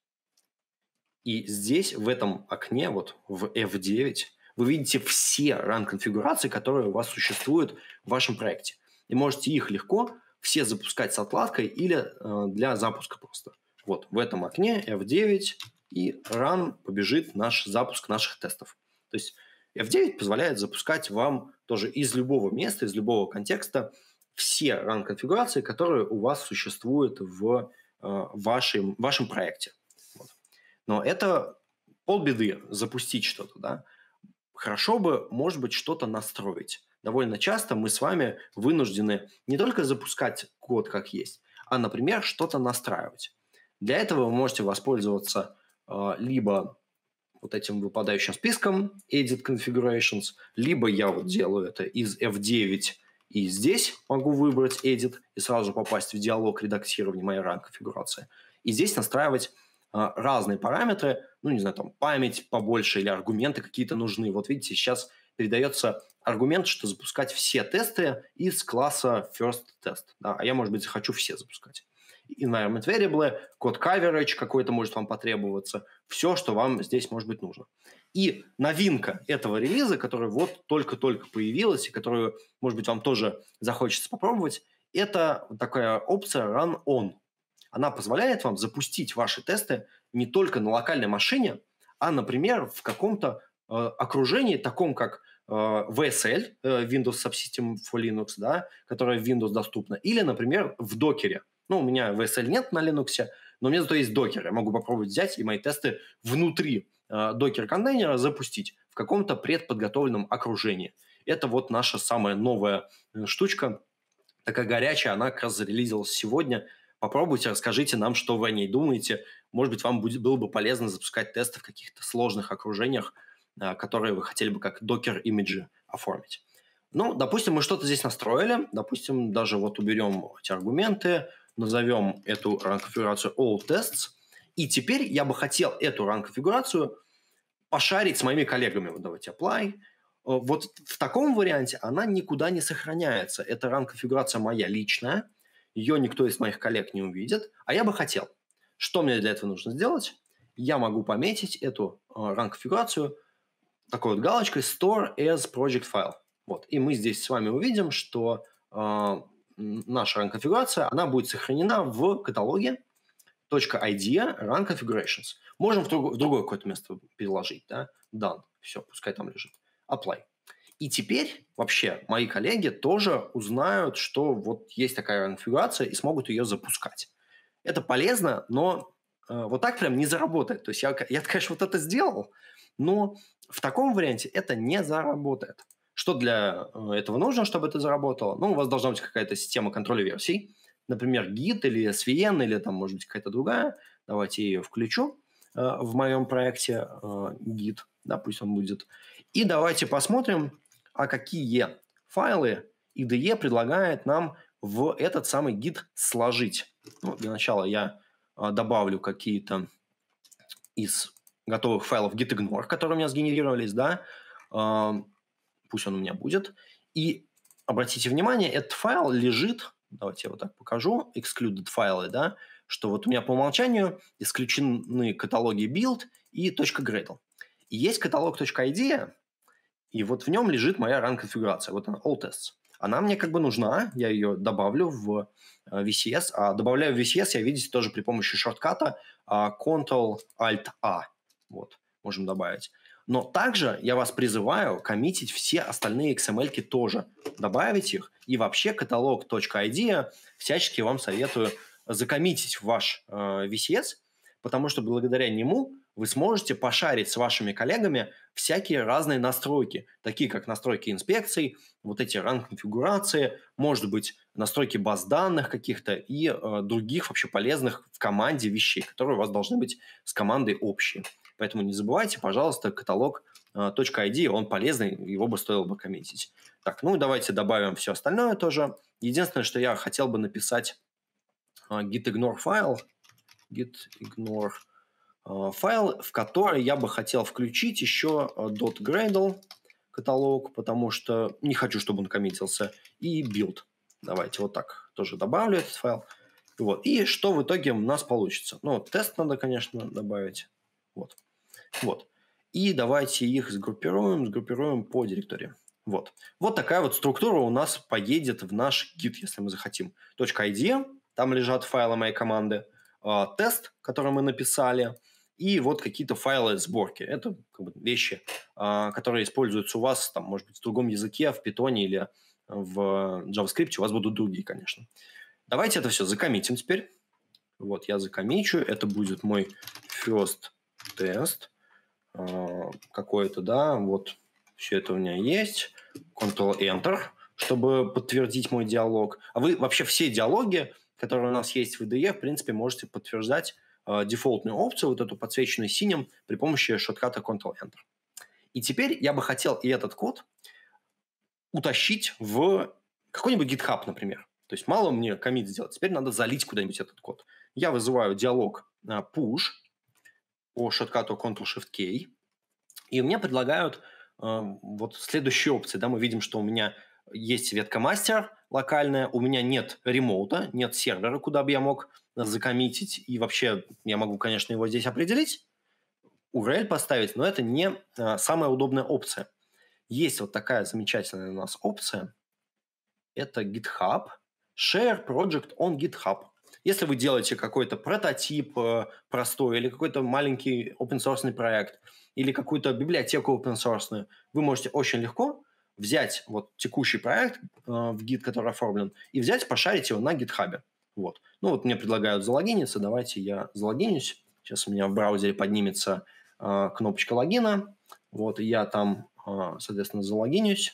и здесь, в этом окне, вот в эф девять, вы видите все ран-конфигурации, которые у вас существуют в вашем проекте. И можете их легко все запускать с отладкой или э, для запуска просто. Вот в этом окне эф девять, и run побежит наш запуск наших тестов. То есть эф девять позволяет запускать вам тоже из любого места, из любого контекста все run-конфигурации, которые у вас существуют в э, вашем, вашем проекте. Вот. Но это полбеды запустить что-то. Да? Хорошо бы, может быть, что-то настроить. Довольно часто мы с вами вынуждены не только запускать код как есть, а, например, что-то настраивать. Для этого вы можете воспользоваться э, либо вот этим выпадающим списком Edit Configurations, либо я вот делаю это из эф девять, и здесь могу выбрать Edit и сразу попасть в диалог редактирования моей ран-конфигурации. И здесь настраивать э, разные параметры, ну, не знаю, там, память побольше или аргументы какие-то нужны. Вот видите, сейчас передается аргумент, что запускать все тесты из класса first test. Да, а я, может быть, захочу все запускать. environment variable, код coverage какой-то может вам потребоваться, все, что вам здесь может быть нужно. И новинка этого релиза, которая вот только-только появилась, и которую, может быть, вам тоже захочется попробовать, это такая опция Run On. Она позволяет вам запустить ваши тесты не только на локальной машине, а, например, в каком-то э, окружении, таком как э, ви эс эл, э, Windows Subsystem for Linux, да, которая в Windows доступна, или, например, в докере. Ну, у меня ви эс эл нет на Linux, но у меня зато есть докер. Я могу попробовать взять и мои тесты внутри э, докер-контейнера запустить в каком-то предподготовленном окружении. Это вот наша самая новая э, штучка, такая горячая, она как раз зарелизилась сегодня. Попробуйте, расскажите нам, что вы о ней думаете. Может быть, вам будет, было бы полезно запускать тесты в каких-то сложных окружениях, а, которые вы хотели бы как докер-имиджи оформить. Ну, допустим, мы что-то здесь настроили. Допустим, даже вот уберем эти аргументы, назовем эту run-конфигурацию all tests. И теперь я бы хотел эту run-конфигурацию пошарить с моими коллегами. Вот давайте apply. Вот в таком варианте она никуда не сохраняется. Эта run-конфигурация моя личная. Ее никто из моих коллег не увидит, а я бы хотел. Что мне для этого нужно сделать? Я могу пометить эту э, run-конфигурацию такой вот галочкой store as project file. Вот. И мы здесь с вами увидим, что э, наша run-конфигурация, она будет сохранена в каталоге .idea run configurations. Можем в, друг, в другое какое-то место переложить. Да? Done. Все, пускай там лежит. Apply. И теперь вообще мои коллеги тоже узнают, что вот есть такая конфигурация и смогут ее запускать. Это полезно, но э, вот так прям не заработает. То есть я, я, конечно, вот это сделал, но в таком варианте это не заработает. Что для э, этого нужно, чтобы это заработало? Ну, у вас должна быть какая-то система контроля версий. Например, Git или эс ви эн, или там, может быть, какая-то другая. Давайте я ее включу э, в моем проекте э, Git. Да, пусть он будет. И давайте посмотрим, а какие файлы ай ди и предлагает нам в этот самый гид сложить. Ну, для начала я а, добавлю какие-то из готовых файлов gitignore, которые у меня сгенерировались, да, а, пусть он у меня будет. И обратите внимание, этот файл лежит, давайте я вот так покажу, excluded файлы, да, что вот у меня по умолчанию исключены каталоги build и .gradle. И есть каталог .idea, и вот в нем лежит моя run-конфигурация. Вот она, all tests. Она мне как бы нужна, я ее добавлю в ви си эс. А добавляю в ви си эс я, видите, тоже при помощи шортката Ctrl-Alt-A. Вот, можем добавить. Но также я вас призываю коммитить все остальные икс эм эль-ки тоже. Добавить их. И вообще каталог .idea всячески вам советую закоммитить в ваш э, ви си эс, потому что благодаря нему вы сможете пошарить с вашими коллегами всякие разные настройки, такие как настройки инспекций, вот эти run-конфигурации, может быть, настройки баз данных каких-то и э, других вообще полезных в команде вещей, которые у вас должны быть с командой общие. Поэтому не забывайте, пожалуйста, каталог э, .idea, он полезный, его бы стоило бы коммитить. Так, ну и давайте добавим все остальное тоже. Единственное, что я хотел бы написать э, gitignore файл, gitignore файл, в который я бы хотел включить еще .gradle каталог, потому что не хочу, чтобы он коммитился, и build. Давайте вот так тоже добавлю этот файл. Вот. И что в итоге у нас получится? Ну, тест надо, конечно, добавить. Вот. Вот. И давайте их сгруппируем, сгруппируем по директории. Вот. Вот такая вот структура у нас поедет в наш гид, если мы захотим. .idea, там лежат файлы моей команды, тест, который мы написали, и вот какие-то файлы сборки. Это как бы вещи, которые используются у вас, там, может быть, в другом языке, в Python или в JavaScript. У вас будут другие, конечно. Давайте это все закоммитим теперь. Вот, я закоммичу. Это будет мой first test. Какой-то, да, вот. Все это у меня есть. Ctrl-Enter, чтобы подтвердить мой диалог. А вы вообще все диалоги, которые у нас есть в ай ди и, в принципе, можете подтверждать э, дефолтную опцию, вот эту подсвеченную синим, при помощи шортката Ctrl-Enter. И теперь я бы хотел и этот код утащить в какой-нибудь GitHub, например. То есть мало мне коммит сделать, теперь надо залить куда-нибудь этот код. Я вызываю диалог э, push по шорткату Ctrl-Shift-K, и мне предлагают э, вот следующие опции. Да, мы видим, что у меня есть ветка мастер локальная, у меня нет ремоута, нет сервера, куда бы я мог закоммитить, и вообще я могу, конечно, его здесь определить, ю ар эл поставить, но это не а, самая удобная опция. Есть вот такая замечательная у нас опция. Это GitHub, Share Project on GitHub. Если вы делаете какой-то прототип э, простой или какой-то маленький open-source проект или какую-то библиотеку open-source, вы можете очень легко взять вот текущий проект э, в Git, который оформлен, и взять, пошарить его на GitHub. Вот. Ну вот мне предлагают залогиниться, давайте я залогинюсь. Сейчас у меня в браузере поднимется э, кнопочка логина. Вот, и я там, э, соответственно, залогинюсь.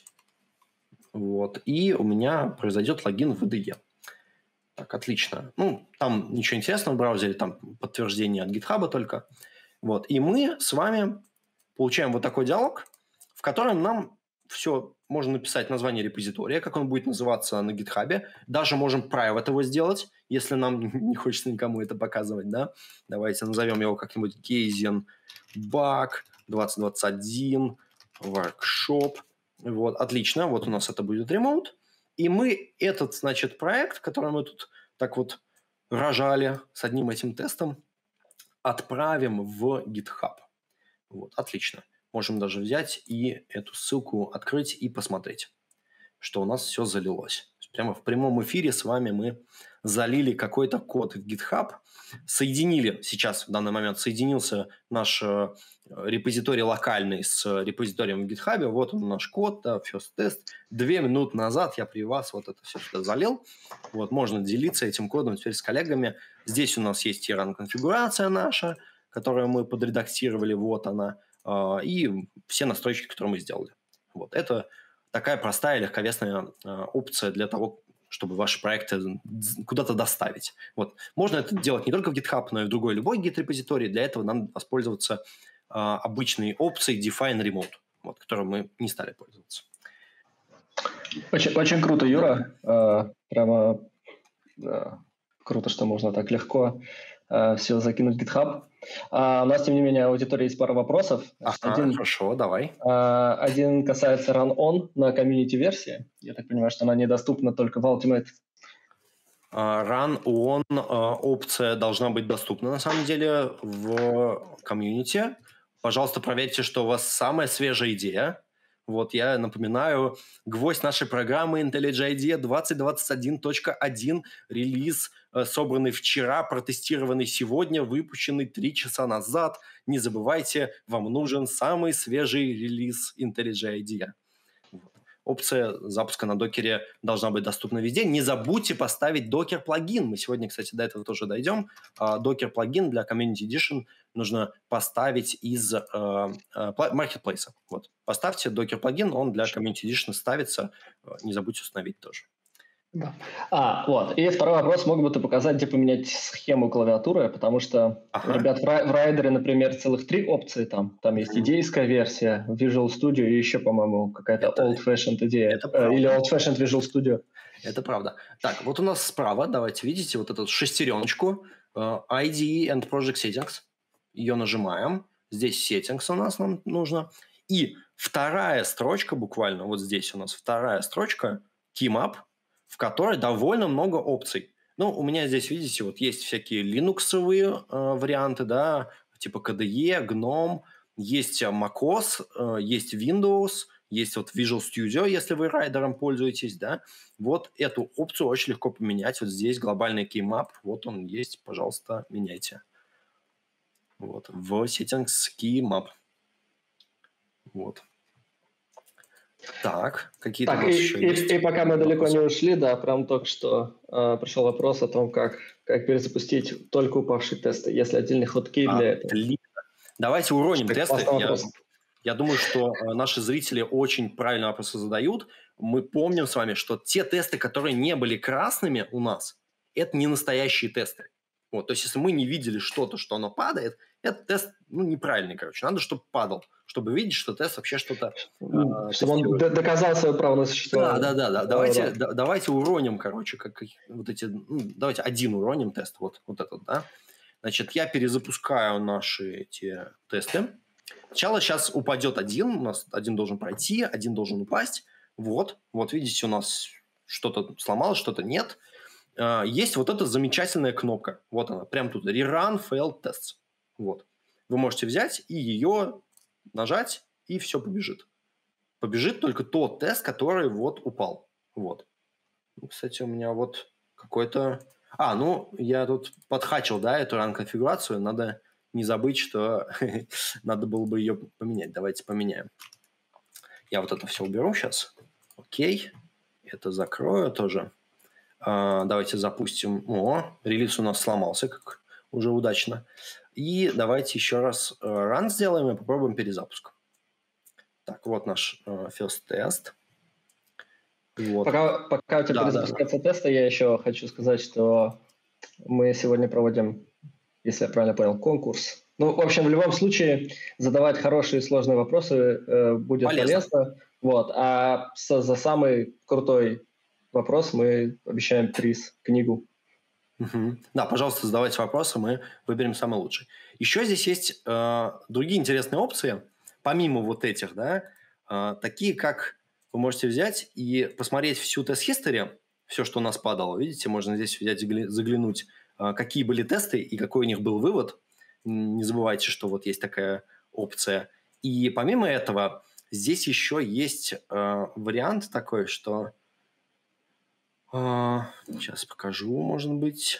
Вот, и у меня произойдет логин в ай ди и. Так, отлично. Ну, там ничего интересного в браузере, там подтверждение от GitHub только. Вот, и мы с вами получаем вот такой диалог, в котором нам все, можно написать название репозитория, как он будет называться на GitHub. Даже можем private его сделать, если нам не хочется никому это показывать, да. Давайте назовем его как-нибудь Kaizen Bug двадцать двадцать один Workshop. Вот, отлично. Вот у нас это будет remote. И мы этот, значит, проект, который мы тут так вот рожали с одним этим тестом, отправим в GitHub. Вот, отлично. Можем даже взять и эту ссылку открыть и посмотреть, что у нас все залилось. Прямо в прямом эфире с вами мы залили какой-то код в GitHub, соединили, сейчас в данный момент соединился наш э, репозиторий локальный с репозиторием в GitHub. Вот он наш код, да, first test. Две минуты назад я при вас вот это все сюда залил. Вот, можно делиться этим кодом теперь с коллегами. Здесь у нас есть ран-конфигурация наша, которую мы подредактировали, вот она, э, и все настройки, которые мы сделали. Вот, это такая простая, легковесная э, опция для того, чтобы ваши проекты куда-то доставить. Вот. Можно это делать не только в GitHub, но и в другой любой Git-репозитории. Для этого нам воспользоваться э, обычной опцией Define Remote, вот, которой мы не стали пользоваться.
Очень, очень круто, Юра. Э, прямо э, круто, что можно так легко э, все закинуть в GitHub. А у нас, тем не менее, аудитория есть пара вопросов.
Ага, один, хорошо, давай.
Э, один касается run-on на комьюнити-версии. Я так понимаю, что она недоступна только в Ultimate.
Run-on опция должна быть доступна, на самом деле, в комьюнити. Пожалуйста, проверьте, что у вас самая свежая идея. Вот, я напоминаю, гвоздь нашей программы IntelliJ IDEA двадцать двадцать один точка один, релиз, собранный вчера, протестированный сегодня, выпущенный три часа назад. Не забывайте, вам нужен самый свежий релиз IntelliJ IDEA. Вот. Опция запуска на докере должна быть доступна везде. Не забудьте поставить докер-плагин. Мы сегодня, кстати, до этого тоже дойдем. Докер-плагин для Community Edition нужно поставить из э, э, Marketplace. Вот. Поставьте докер-плагин, он для Community Edition ставится. Не забудьте установить тоже.
Да. А, вот. И второй вопрос. Мог бы ты показать, где поменять схему клавиатуры? Потому что ага. у ребят в, в райдере, например, целых три опции там. Там есть mm-hmm. идейская версия, Visual Studio и еще, по-моему, какая-то это, old-fashioned идея. Э, или old-fashioned Visual Studio.
Это правда. Так, вот у нас справа, давайте, видите, вот эту шестереночку uh, ай ди и and Project Settings. Ее нажимаем. Здесь Settings у нас нам нужно. И вторая строчка, буквально вот здесь у нас вторая строчка, Team-Up, в которой довольно много опций. Ну, у меня здесь, видите, вот есть всякие линуксовые э, варианты, да, типа кей ди и, гном, есть macOS, э, есть Windows, есть вот Visual Studio, если вы райдером пользуетесь, да. Вот эту опцию очень легко поменять. Вот здесь глобальный Keymap, вот он есть, пожалуйста, меняйте. Вот, в Settings Keymap. Вот. Так, какие-то
так, и, еще и, есть. И пока мы далеко вопросы. Не ушли, да, прям только что э, пришел вопрос о том, как, как перезапустить только упавшие тесты, если отдельный хоткей а, для этого.
Отлично. Давайте уроним тесты. Я, я думаю, что э, наши зрители очень правильно вопросы задают. Мы помним с вами, что те тесты, которые не были красными у нас, это не настоящие тесты. Вот, то есть, если мы не видели что-то, что оно падает, этот тест, ну, неправильный, короче. Надо, чтобы падал, чтобы видеть, что тест вообще что-то...
Э, чтобы он д- доказал свое право на существование.
Да, да, да. да. Давайте, да. давайте уроним, короче, как, вот эти... Ну, давайте один уроним тест, вот, вот этот, да. Значит, я перезапускаю наши эти тесты. Сначала сейчас упадет один, у нас один должен пройти, один должен упасть. Вот, вот видите, у нас что-то сломалось, что-то нет. э, есть вот эта замечательная кнопка. Вот она, прям тут. Rerun failed tests. Вот. Вы можете взять и ее нажать, и все побежит. Побежит только тот тест, который вот упал. Вот. Кстати, у меня вот какой-то... А, ну, я тут подхачил, да, эту ран-конфигурацию. Надо не забыть, что надо было бы ее поменять. Давайте поменяем. Я вот это все уберу сейчас. Окей. Это закрою тоже. А, давайте запустим. О, релиз у нас сломался, как уже удачно. И давайте еще раз ран сделаем и попробуем перезапуск. Так, вот наш uh, first тест. Вот.
Пока, пока у тебя
да,
перезапускается
да, да.
тесты, я еще хочу сказать, что мы сегодня проводим, если я правильно понял, конкурс. Ну, в общем, в любом случае, задавать хорошие и сложные вопросы э, будет полезно. полезно. Вот. А со, за самый крутой вопрос мы обещаем приз, книгу.
Угу. Да, пожалуйста, задавайте вопросы, мы выберем самый лучший. Еще здесь есть э, другие интересные опции, помимо вот этих, да, э, такие как вы можете взять и посмотреть всю тест-history, все, что у нас падало. Видите, можно здесь взять, заглянуть, э, какие были тесты и какой у них был вывод. Не забывайте, что вот есть такая опция. И помимо этого, здесь еще есть э, вариант такой, что... Uh, сейчас покажу, может быть.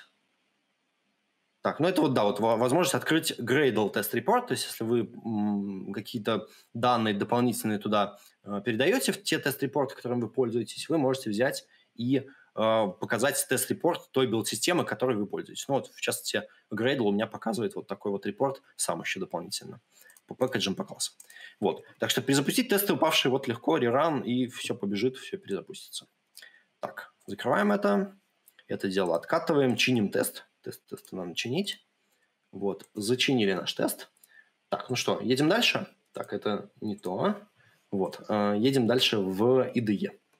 Так, ну это вот, да, вот возможность открыть Gradle Test Report, то есть если вы м, какие-то данные дополнительные туда э, передаете в те тест-репорты, которым вы пользуетесь, вы можете взять и э, показать тест-репорт той билд-системы, которой вы пользуетесь. Ну вот, в частности, Gradle у меня показывает вот такой вот репорт сам еще дополнительно по пэкэджам, по классам. Вот, так что перезапустить тесты упавшие вот легко, реран, и все побежит, все перезапустится. Так, закрываем это. Это дело откатываем, чиним тест. Тест, тест надо чинить. Вот, зачинили наш тест. Так, ну что, едем дальше. Так, это не то. Вот, э, едем дальше в ай ди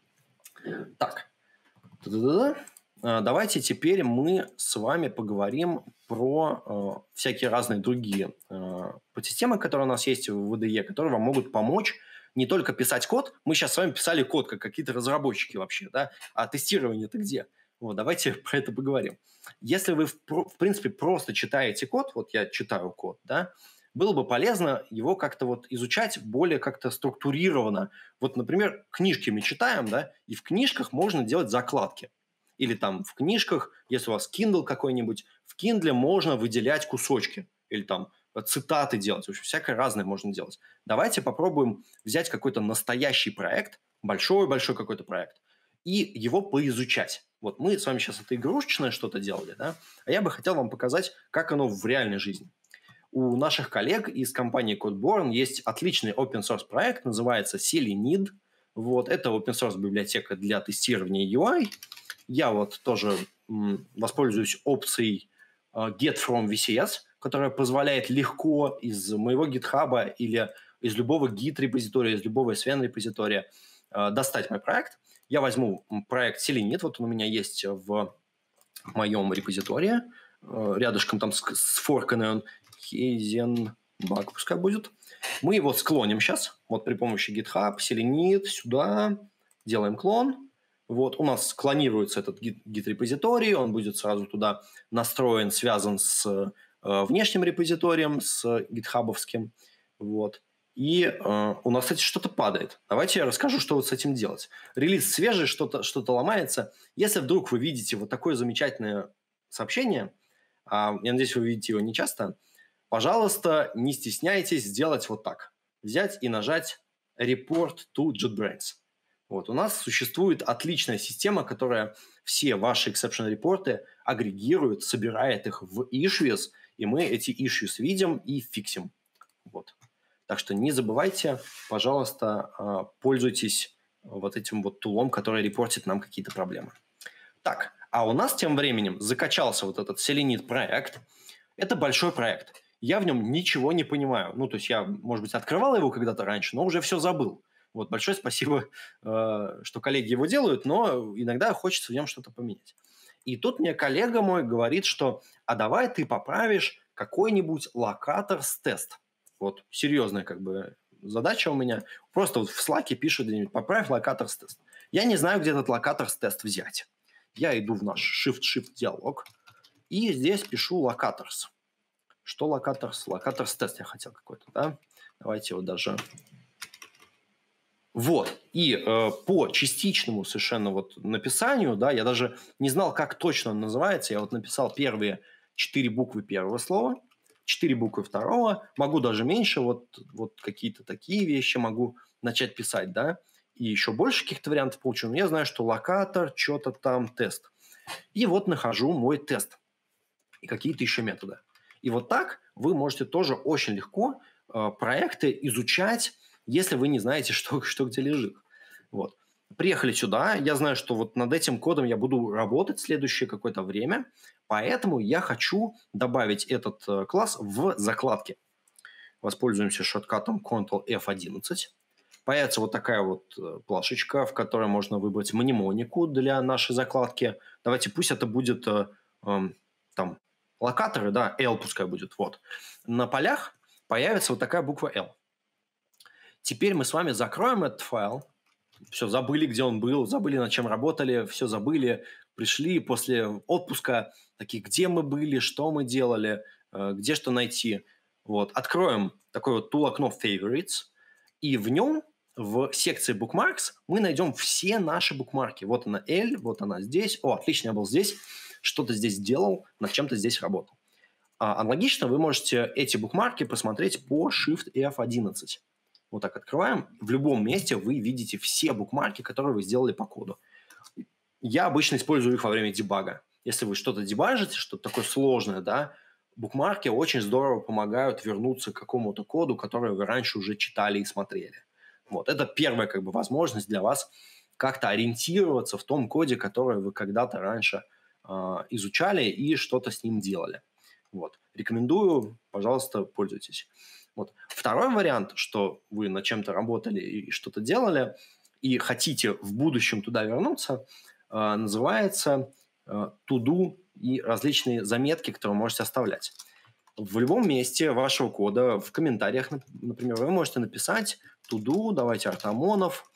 и. Так, да-да-да. Э, давайте теперь мы с вами поговорим про э, всякие разные другие э, подсистемы, которые у нас есть в ай ди и, которые вам могут помочь не только писать код, мы сейчас с вами писали код, как какие-то разработчики вообще, да, а тестирование-то где? Вот, давайте про это поговорим. Если вы, в, в принципе, просто читаете код, вот я читаю код, да, было бы полезно его как-то вот изучать более как-то структурированно. Вот, например, книжки мы читаем, да, и в книжках можно делать закладки. Или там в книжках, если у вас Kindle какой-нибудь, в Kindle можно выделять кусочки. Или там цитаты делать. В общем, всякое разное можно делать. Давайте попробуем взять какой-то настоящий проект, большой-большой какой-то проект, и его поизучать. Вот мы с вами сейчас это игрушечное что-то делали, да? А я бы хотел вам показать, как оно в реальной жизни. У наших коллег из компании CodeBorn есть отличный open-source проект, называется Selenid. Вот, это open-source библиотека для тестирования ю ай. Я вот тоже м, воспользуюсь опцией uh, get from ви си эс, которая позволяет легко из моего GitHub или из любого Git-репозитория, из любого эс ви эн-репозитория э, достать мой проект. Я возьму проект Selenid, вот он у меня есть в моем репозитории, э, рядышком там с, с форканной он Heisenbug пускай будет. Мы его склоним сейчас, вот при помощи GitHub, Selenid, сюда, делаем клон. Вот у нас клонируется этот Git-репозиторий, он будет сразу туда настроен, связан с внешним репозиторием, с гитхабовским. Вот. И э, у нас, кстати, что-то падает. Давайте я расскажу, что вот с этим делать. Релиз свежий, что-то, что-то ломается. Если вдруг вы видите вот такое замечательное сообщение, э, я надеюсь, вы видите его нечасто, пожалуйста, не стесняйтесь сделать вот так. Взять и нажать Report to JetBrains. Вот. У нас существует отличная система, которая все ваши exception-репорты агрегирует, собирает их в issues, и мы эти issues видим и фиксим. Вот. Так что не забывайте, пожалуйста, пользуйтесь вот этим вот тулом, который репортит нам какие-то проблемы. Так, а у нас тем временем закачался вот этот Selenid проект. Это большой проект. Я в нем ничего не понимаю. Ну, то есть я, может быть, открывал его когда-то раньше, но уже все забыл. Вот, большое спасибо, что коллеги его делают, но иногда хочется в нем что-то поменять. И тут мне коллега мой говорит, что а давай ты поправишь какой-нибудь локатор с тест. Вот серьезная как бы задача у меня. Просто вот в Slack пишет где-нибудь поправь локатор с тест. Я не знаю, где этот локатор с тест взять. я иду в наш Shift-Shift-диалог, и здесь пишу locators. Что locators? Locators тест я хотел какой-то, да? Давайте его даже... Вот. И э, по частичному совершенно вот написанию, да, я даже не знал, как точно он называется. Я вот написал первые четыре буквы первого слова, четыре буквы второго. Могу даже меньше, вот, вот какие-то такие вещи могу начать писать, да. И еще больше каких-то вариантов получу. Но я знаю, что локатор, что-то там, тест. И вот нахожу мой тест. И какие-то еще методы. И вот так вы можете тоже очень легко э, проекты изучать, если вы не знаете, что, что где лежит. Вот. Приехали сюда, я знаю, что вот над этим кодом я буду работать следующее какое-то время, поэтому я хочу добавить этот э, класс в закладки. Воспользуемся шорткатом контрол эф одиннадцать. Появится вот такая вот э, плашечка, в которой можно выбрать мнемонику для нашей закладки. Давайте, пусть это будет э, э, там локаторы, да, L пускай будет. Вот. На полях появится вот такая буква L. Теперь мы с вами закроем этот файл. Все, забыли, где он был, забыли, над чем работали, все забыли. Пришли после отпуска, такие, где мы были, что мы делали, где что найти. Вот. Откроем такое вот tool окно Favorites, и в нем, в секции Bookmarks, мы найдем все наши букмарки. Вот она L, вот она здесь. О, отлично, я был здесь, что-то здесь делал, над чем-то здесь работал. А, аналогично вы можете эти букмарки посмотреть по Shift эф одиннадцать. Вот так открываем. В любом месте вы видите все букмарки, которые вы сделали по коду. Я обычно использую их во время дебага. Если вы что-то дебажите, что-то такое сложное, да, букмарки очень здорово помогают вернуться к какому-то коду, который вы раньше уже читали и смотрели. Вот. Это первая как бы возможность для вас как-то ориентироваться в том коде, который вы когда-то раньше э, изучали и что-то с ним делали. Вот. Рекомендую, пожалуйста, пользуйтесь. Вот. Второй вариант, что вы над чем-то работали и что-то делали, и хотите в будущем туда вернуться, э, называется э, to-do и различные заметки, которые вы можете оставлять. В любом месте вашего кода, в комментариях, например, вы можете написать to-do, давайте Артамонов,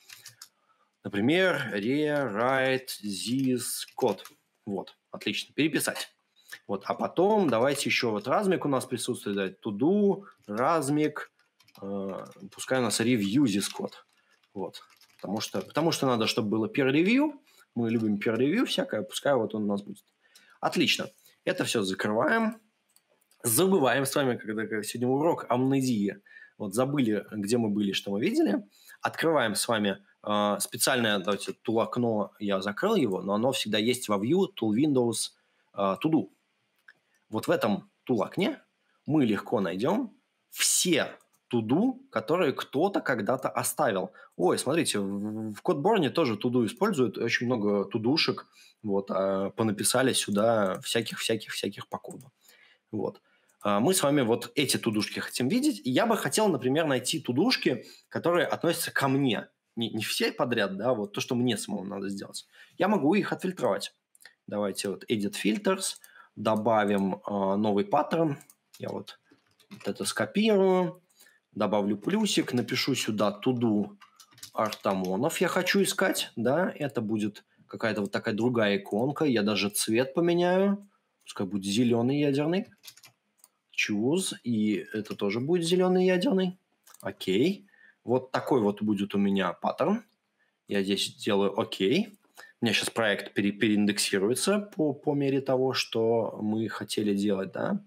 например, rewrite this code. Вот, отлично, переписать. Вот, а потом давайте еще вот размик у нас присутствует, да, to-do, размик, э, пускай у нас review this code. Вот, потому что, потому что надо, чтобы было peer review, мы любим peer review всякое, пускай вот он у нас будет. Отлично, это все закрываем. Забываем с вами, когда сегодня урок амнезии. Вот забыли, где мы были, что мы видели. Открываем с вами э, специальное, давайте, tool окно, я закрыл его, но оно всегда есть во View, Tool Windows, э, To Do. Вот в этом tool окне мы легко найдем все To Do, которые кто-то когда-то оставил. Ой, смотрите, в, в CodeBorn тоже To Do используют, очень много тудушек, вот, э, понаписали сюда всяких-всяких-всяких по коду. Вот. Мы с вами вот эти тудушки хотим видеть. И я бы хотел, например, найти тудушки, которые относятся ко мне. Не, не все подряд, да, вот то, что мне самому надо сделать. Я могу их отфильтровать. Давайте вот Edit Filters, добавим э, новый паттерн. Я вот, вот это скопирую, добавлю плюсик, напишу сюда to-do Артамонов я хочу искать, да, это будет какая-то вот такая другая иконка. Я даже цвет поменяю. Пускай будет зеленый ядерный. Choose, и это тоже будет зеленый ядерный. Окей. Вот такой вот будет у меня паттерн. Я здесь делаю окей. У меня сейчас проект пере- переиндексируется по, по мере того, что мы хотели делать, да.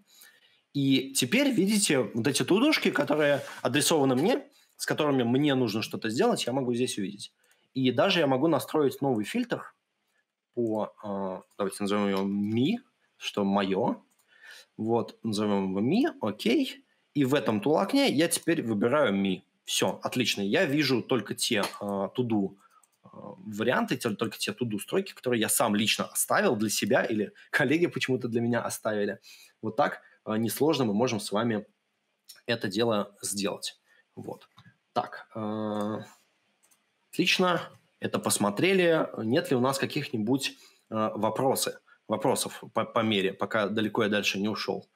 И теперь видите вот эти тудушки, которые адресованы мне, с которыми мне нужно что-то сделать, я могу здесь увидеть. И даже я могу настроить новый фильтр по, э, давайте назовем его me, что мое. Вот, назовем его me, окей. И в этом tool окне я теперь выбираю me. Все, отлично. Я вижу только те uh, to-do uh, варианты, только те to-do строки, которые я сам лично оставил для себя или коллеги почему-то для меня оставили. Вот так uh, несложно мы можем с вами это дело сделать. Вот. Так, uh, отлично. Это посмотрели. Нет ли у нас каких-нибудь uh, вопросов? Вопросов по, по мере, пока далеко я дальше не ушел.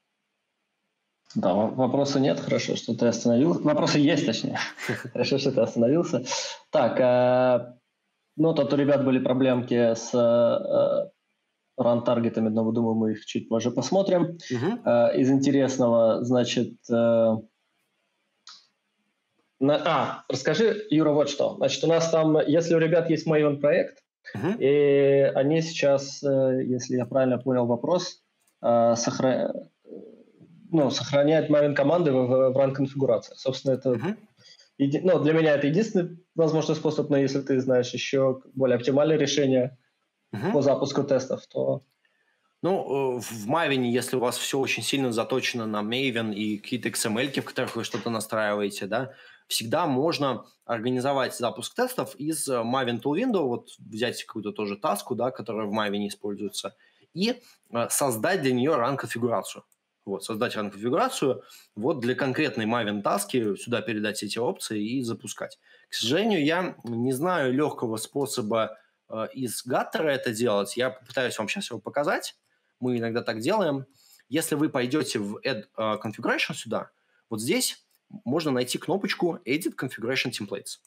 Да, вопроса нет, хорошо, что ты остановился. Вопросы есть, точнее. Хорошо, что ты остановился. Так, Ну, тут у ребят были проблемки с э, ран-таргетами, но, думаю, мы их чуть позже посмотрим.
Угу.
Э, из интересного, значит... Э, на, а, расскажи, Юра, вот что. Значит, у нас там, если у ребят есть Maven проект,
угу.
и они сейчас, э, если я правильно понял вопрос, э, сохра... ну, сохраняют Maven команды в, в, в ран-конфигурациях. Собственно, это...
Угу.
Еди... Ну, для меня это единственный возможный способ, но если ты знаешь еще более оптимальное решение
угу.
по запуску тестов, то...
Ну, в Maven, если у вас все очень сильно заточено на Maven и какие-то икс эм эль-ки, в которых вы что-то настраиваете, да, всегда можно организовать запуск тестов из Maven Tool Window, вот взять какую-то тоже таску, да, которая в Maven используется, и создать для нее ран-конфигурацию. Вот, создать ран-конфигурацию, вот для конкретной Maven таски сюда передать эти опции и запускать. К сожалению, я не знаю легкого способа э, из Gutter это делать. Я попытаюсь вам сейчас его показать. Мы иногда так делаем. Если вы пойдете в Add uh, Configuration сюда, вот здесь можно найти кнопочку Edit Configuration Templates.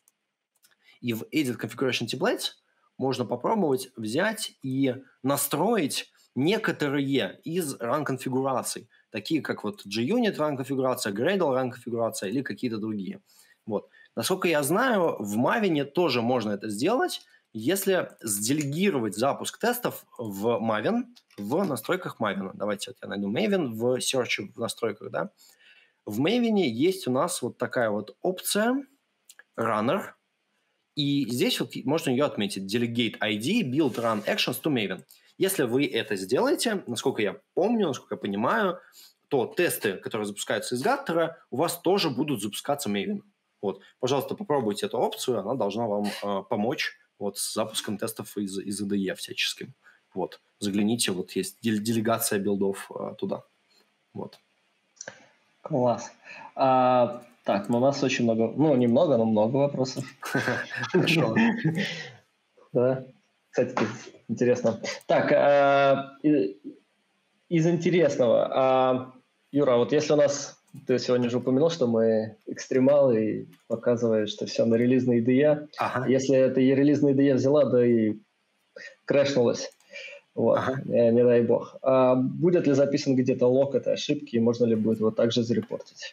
И в Edit Configuration Templates можно попробовать взять и настроить некоторые из ран-конфигураций, такие как вот JUnit ран-конфигурация, Gradle ран-конфигурация или какие-то другие. Вот. Насколько я знаю, в Maven тоже можно это сделать, если сделегировать запуск тестов в Maven в настройках Maven. Давайте вот я найду Maven в Search в настройках, да. В Maven есть у нас вот такая вот опция Runner, и здесь вот можно ее отметить. Delegate ай ди, Build Run Actions to Maven. Если вы это сделаете, насколько я помню, насколько я понимаю, то тесты, которые запускаются из Gutter, у вас тоже будут запускаться Maven. Вот. Пожалуйста, попробуйте эту опцию, она должна вам э, помочь вот, с запуском тестов из, из ай ди и всяческим. Вот. Загляните, вот есть делегация билдов э, туда. Вот.
Класс. А, так, ну у нас очень много, ну немного, но много вопросов.
Хорошо.
Да, кстати, интересно. Так, из интересного, Юра, вот если у нас, ты сегодня же упомянул, что мы экстремалы и показываешь, что все на релизной ай ди и,
Ага.
если это и релизная ай ди и взяла, да и крэшнулась, вот,
Ага.
не, не дай бог. А будет ли записан где-то лог этой ошибки, и можно ли будет его также зарепортить?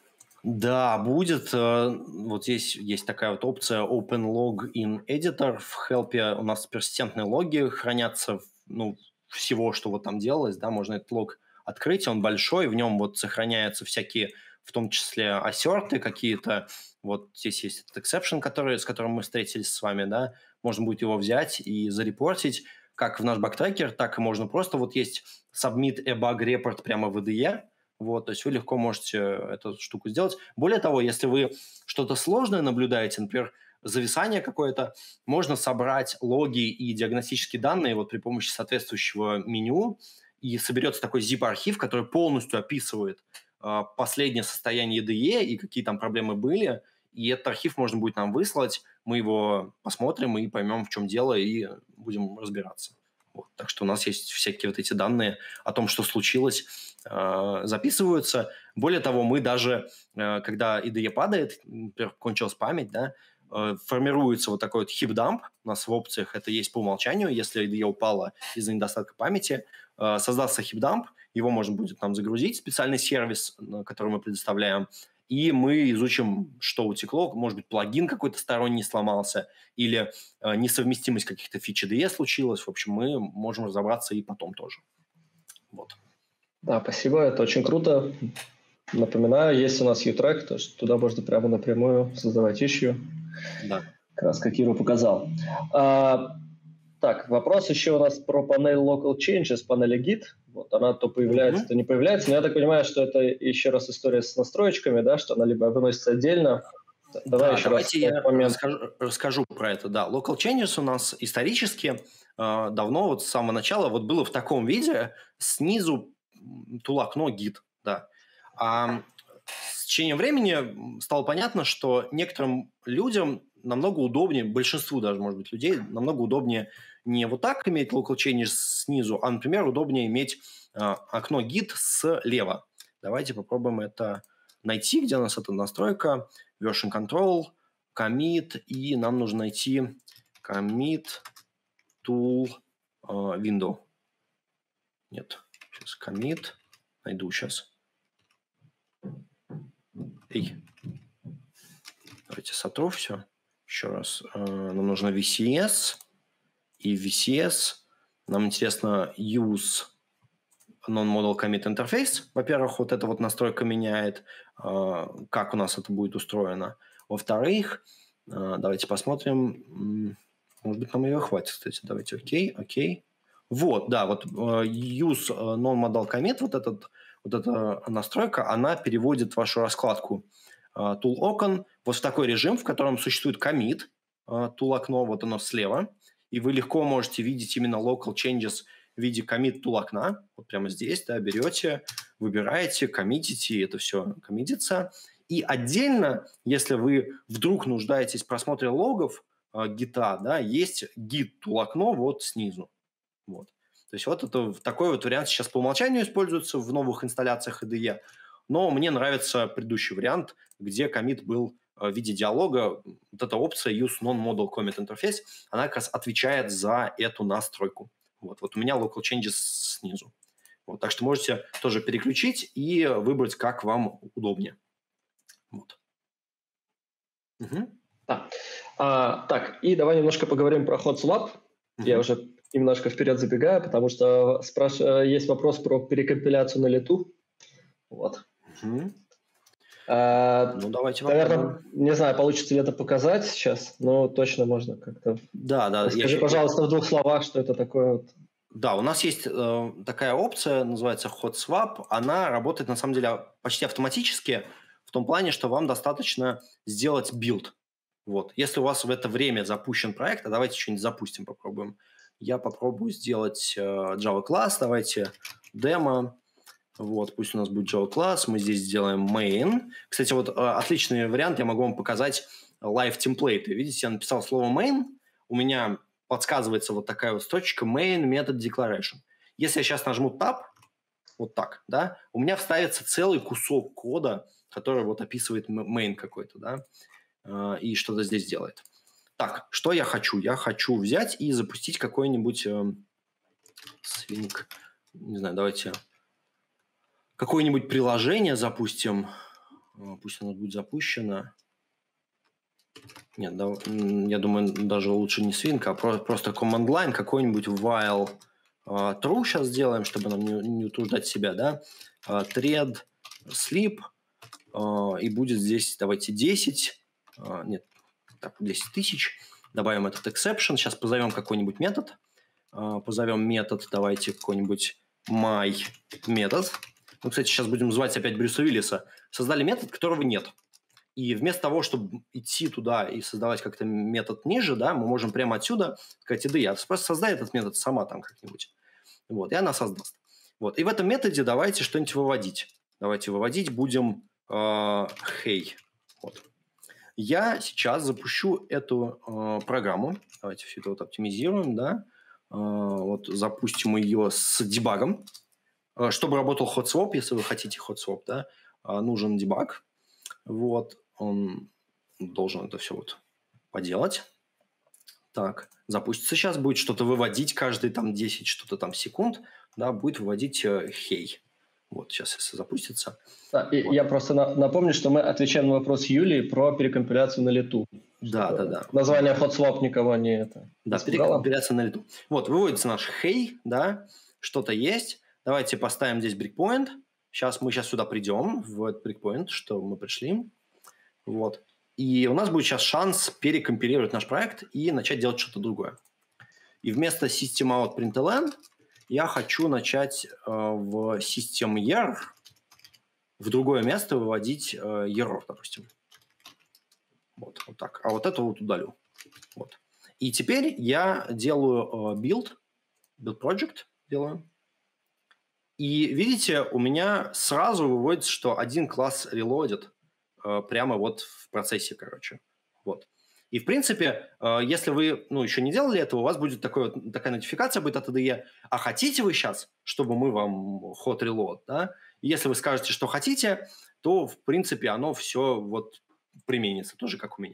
Да, будет. Вот здесь есть такая вот опция Open Log in Editor. В Help у нас персистентные логи хранятся, ну, всего, что вот там делалось, да, можно этот лог открыть, он большой, в нем вот сохраняются всякие, в том числе ассерты какие-то. Вот здесь есть этот exception, который, с которым мы встретились с вами, да, можно будет его взять и зарепортить, как в наш бактрекер, так и можно просто, вот есть submit a bug report прямо в ай ди и, вот, то есть вы легко можете эту штуку сделать. Более того, если вы что-то сложное наблюдаете, например, зависание какое-то, можно собрать логи и диагностические данные вот при помощи соответствующего меню, и соберется такой zip-архив, который полностью описывает э, последнее состояние ай ди и и какие там проблемы были, и этот архив можно будет нам выслать, мы его посмотрим и поймем, в чем дело, и будем разбираться. Вот. Так что у нас есть всякие вот эти данные о том, что случилось, э, записываются. Более того, мы даже, э, когда ай ди и падает, например, кончилась память, да, э, формируется вот такой вот heap-dump. У нас в опциях это есть по умолчанию. Если ай ди и упала из-за недостатка памяти, э, создастся heap-dump, его можно будет нам загрузить, специальный сервис, который мы предоставляем, и мы изучим, что утекло, может быть, плагин какой-то сторонний сломался, или э, несовместимость каких-то фич ай ди и случилась. В общем, мы можем разобраться и потом тоже. Вот.
Да, спасибо, это очень круто. Напоминаю, есть у нас U-Track, то есть туда можно прямо напрямую создавать issue.
Да.
Как раз как Кира показал. А, так, вопрос еще у нас про панель Local Changes, панели Git. Вот она то появляется, mm-hmm. то не появляется. Но я так понимаю, что это еще раз история с настроечками, да, что она либо выносится отдельно. Давай
да,
еще
давайте
раз
я
момент.
расскажу, расскажу про это. Да, Local Changes у нас исторически э, давно, вот с самого начала, вот было в таком виде, снизу тул-окно Git, да. А с течением времени стало понятно, что некоторым людям намного удобнее, большинству даже, может быть, людей, намного удобнее не вот так иметь local changes снизу, а, например, удобнее иметь э, окно Git слева. Давайте попробуем это найти, где у нас эта настройка, version control, commit, и нам нужно найти commit tool uh, window. Нет, сейчас commit. Найду сейчас. Эй. Давайте сотру все. Еще раз. Нам нужно ви си эс. И ви си эс нам интересно use non-model commit interface. Во-первых, вот эта вот настройка меняет, как у нас это будет устроено. Во-вторых, давайте посмотрим. Может быть, нам ее хватит, кстати. Давайте, окей, окей. Вот, да, вот use non-model commit, вот, этот, вот эта настройка, она переводит вашу раскладку tool окон вот в такой режим, в котором существует commit, tool окно, вот оно слева, и вы легко можете видеть именно local changes в виде commit tool окна, вот прямо здесь, да, берете, выбираете, коммитите, это все коммитится. И отдельно, если вы вдруг нуждаетесь в просмотре логов гита, да, есть git tool окно вот снизу. Вот. То есть вот это такой вот вариант сейчас по умолчанию используется в новых инсталляциях ай ди и, но мне нравится предыдущий вариант, где коммит был в виде диалога. Вот эта опция Use Non-Model Commit Interface, она как раз отвечает за эту настройку. Вот, вот у меня Local Changes снизу. Вот, так что можете тоже переключить и выбрать, как вам удобнее. Вот. Угу.
Да. А, так, и давай немножко поговорим про HotSwap. Угу. Я уже немножко вперед забегаю, потому что спраш... есть вопрос про перекомпиляцию на лету. Вот.
Угу.
А,
ну, давайте
наверное, не знаю, получится ли это показать сейчас, но точно можно как-то.
Да, да.
Скажи,
я...
пожалуйста, в двух словах, что это такое. Вот.
Да, у нас есть э, такая опция, называется HotSwap. Она работает, на самом деле, почти автоматически, в том плане, что вам достаточно сделать билд. Вот. Если у вас в это время запущен проект, а давайте что-нибудь запустим, попробуем. Я попробую сделать э, Java класс, давайте демо. Вот, пусть у нас будет Java класс, мы здесь сделаем main. Кстати, вот э, отличный вариант, я могу вам показать live темплейты. Видите, я написал слово main, у меня подсказывается вот такая вот строчка main method declaration. Если я сейчас нажму tab, вот так, да, у меня вставится целый кусок кода, который вот описывает main какой-то, да, э, и что-то здесь делает. Так, что я хочу? Я хочу взять и запустить какой-нибудь э, swing, не знаю, давайте какое-нибудь приложение запустим. Пусть оно будет запущено. Нет, да, я думаю, даже лучше не swing, а просто command line, какой-нибудь while uh, true сейчас сделаем, чтобы нам не, не утруждать себя, да. Uh, thread sleep, uh, и будет здесь, давайте, десять, uh, нет, так, десять тысяч. Добавим этот exception, сейчас позовем какой-нибудь метод. Uh, позовем метод, давайте, какой-нибудь my метод. Мы, кстати, сейчас будем звать опять Брюса Уиллиса. Создали метод, которого нет. И вместо того, чтобы идти туда и создавать как-то метод ниже, да, мы можем прямо отсюда сказать, да, я просто создай этот метод сама там как-нибудь. Вот, и она создаст. Вот, и в этом методе давайте что-нибудь выводить. Давайте выводить будем э, hey. Вот. Я сейчас запущу эту э, программу. Давайте все это вот оптимизируем, да. Э, вот запустим ее с дебагом. Э, чтобы работал HotSwap, если вы хотите HotSwap, да, э, нужен дебаг. Вот, он должен это все вот поделать. Так, запустится сейчас, будет что-то выводить каждые там десять что-то там секунд, да, будет выводить э, hey. Вот, сейчас если запустится.
Да, и вот. Я просто на, напомню, что мы отвечаем на вопрос Юлии про перекомпиляцию на лету.
Да, да, да.
Название HotSwap никого не это.
Да, перекомпиляция на лету. Вот, выводится наш hey, да, что-то есть. Давайте поставим здесь брейкпоинт. Сейчас мы сейчас сюда придем, в этот брейкпоинт, что мы пришли. Вот. И у нас будет сейчас шанс перекомпилировать наш проект и начать делать что-то другое. И вместо system.out.println я хочу начать э, в system.err в другое место выводить э, error, допустим. Вот, вот так. А вот это вот удалю. Вот. И теперь я делаю э, build, build project делаю. И видите, у меня сразу выводится, что один класс reloaded э, прямо вот в процессе, короче. Вот. И, в принципе, э, если вы ну, еще не делали этого, у вас будет такой, вот, такая нотификация будет от эй ди и. А хотите вы сейчас, чтобы мы вам hot reload, да? И если вы скажете, что хотите, то, в принципе, оно все вот применится, тоже как у меня.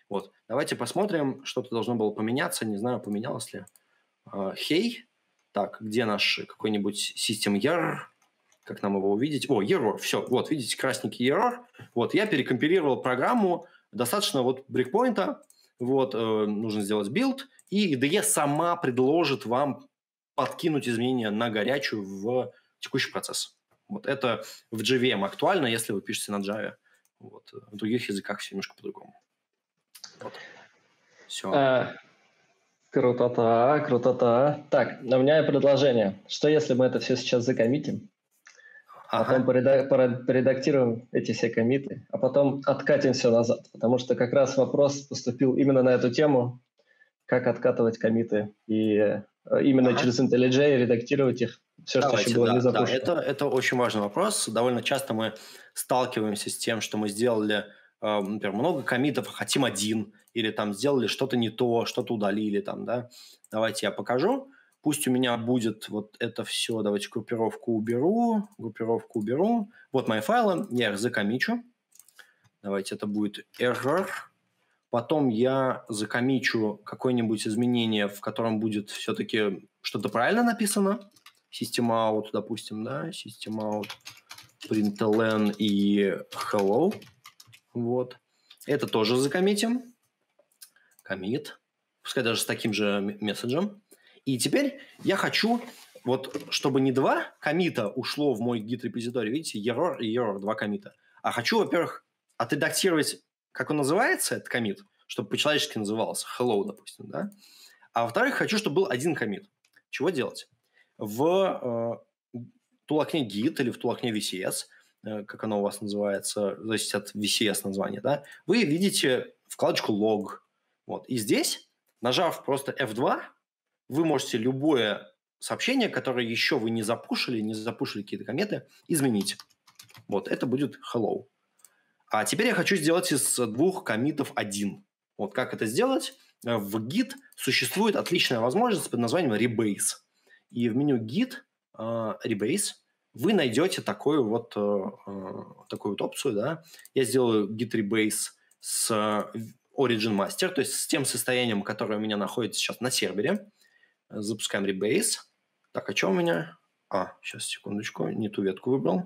Вот. Давайте посмотрим, что-то должно было поменяться. Не знаю, поменялось ли. Hey. Так, где наш какой-нибудь system error? Как нам его увидеть? О, error. Все, вот, видите, красненький error. Вот, я перекомпилировал программу. Достаточно вот брейкпоинта. Вот, э, нужно сделать билд. И ай ди и сама предложит вам подкинуть изменения на горячую в текущий процесс. Вот это в джей ви эм актуально, если вы пишете на Java. Вот. В других языках все немножко по-другому. Вот. Все.
А, круто-то, круто-то. Так, у меня предложение. Что если мы это все сейчас закоммитим, ага. потом поредак- поредактируем эти все коммиты, а потом откатим все назад? Потому что как раз вопрос поступил именно на эту тему, как откатывать коммиты и именно ага. через IntelliJ редактировать их, все, Давайте, что еще было
да,
не запущено.
Да, это, это очень важный вопрос. Довольно часто мы сталкиваемся с тем, что мы сделали, например, много коммитов, хотим один, или там сделали что-то не то, что-то удалили. Там, да. Давайте я покажу. Пусть у меня будет вот это все. Давайте группировку уберу, группировку уберу. Вот мои файлы, я их закоммичу. Давайте это будет error. Потом я закоммичу какое-нибудь изменение, в котором будет все-таки что-то правильно написано. System out, допустим, да, System out, println и hello. Вот. Это тоже закоммитим. Commit. Пускай даже с таким же месседжем. И теперь я хочу, вот, чтобы не два коммита ушло в мой гит-репозиторий, видите, error и error, два коммита. А хочу, во-первых, отредактировать, как он называется, этот коммит, чтобы по-человечески назывался, hello, допустим, да. А во-вторых, хочу, чтобы был один коммит. Чего делать? В э, тулокне Git или в тулокне ви си эс, э, как оно у вас называется, зависит от ви си эс названия, да, вы видите вкладочку log. Вот. И здесь, нажав просто эф два, вы можете любое сообщение, которое еще вы не запушили, не запушили какие-то комменты, изменить. Вот. Это будет hello. А теперь я хочу сделать из двух коммитов один. Вот как это сделать? В Git существует отличная возможность под названием Rebase. И в меню Git uh, Rebase вы найдете такую вот, uh, такую вот опцию. Да? Я сделаю Git Rebase с Origin Master, то есть с тем состоянием, которое у меня находится сейчас на сервере. Запускаем Rebase. Так, а что у меня? А, сейчас, секундочку, не ту ветку выбрал.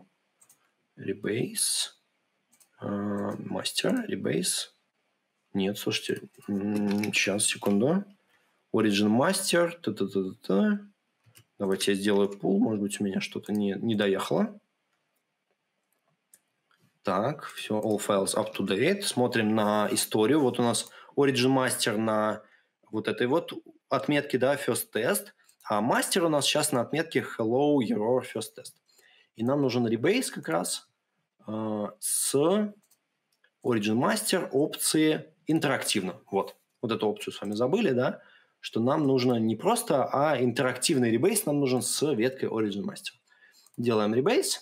Rebase. Uh, Master, Rebase. Нет, слушайте, сейчас, секунду. Origin Master. Та-та-та-та-та. Давайте я сделаю pull. Может быть, у меня что-то не, не доехало. Так, все, all files up to date. Смотрим на историю. Вот у нас Origin Master на вот этой вот отметке, да, first test. А Master у нас сейчас на отметке hello, error, first test. И нам нужен Rebase как раз э, с Origin Master опции интерактивно. Вот. Вот эту опцию с вами забыли, да? Что нам нужно не просто, а интерактивный Rebase нам нужен с веткой Origin Master. Делаем Rebase.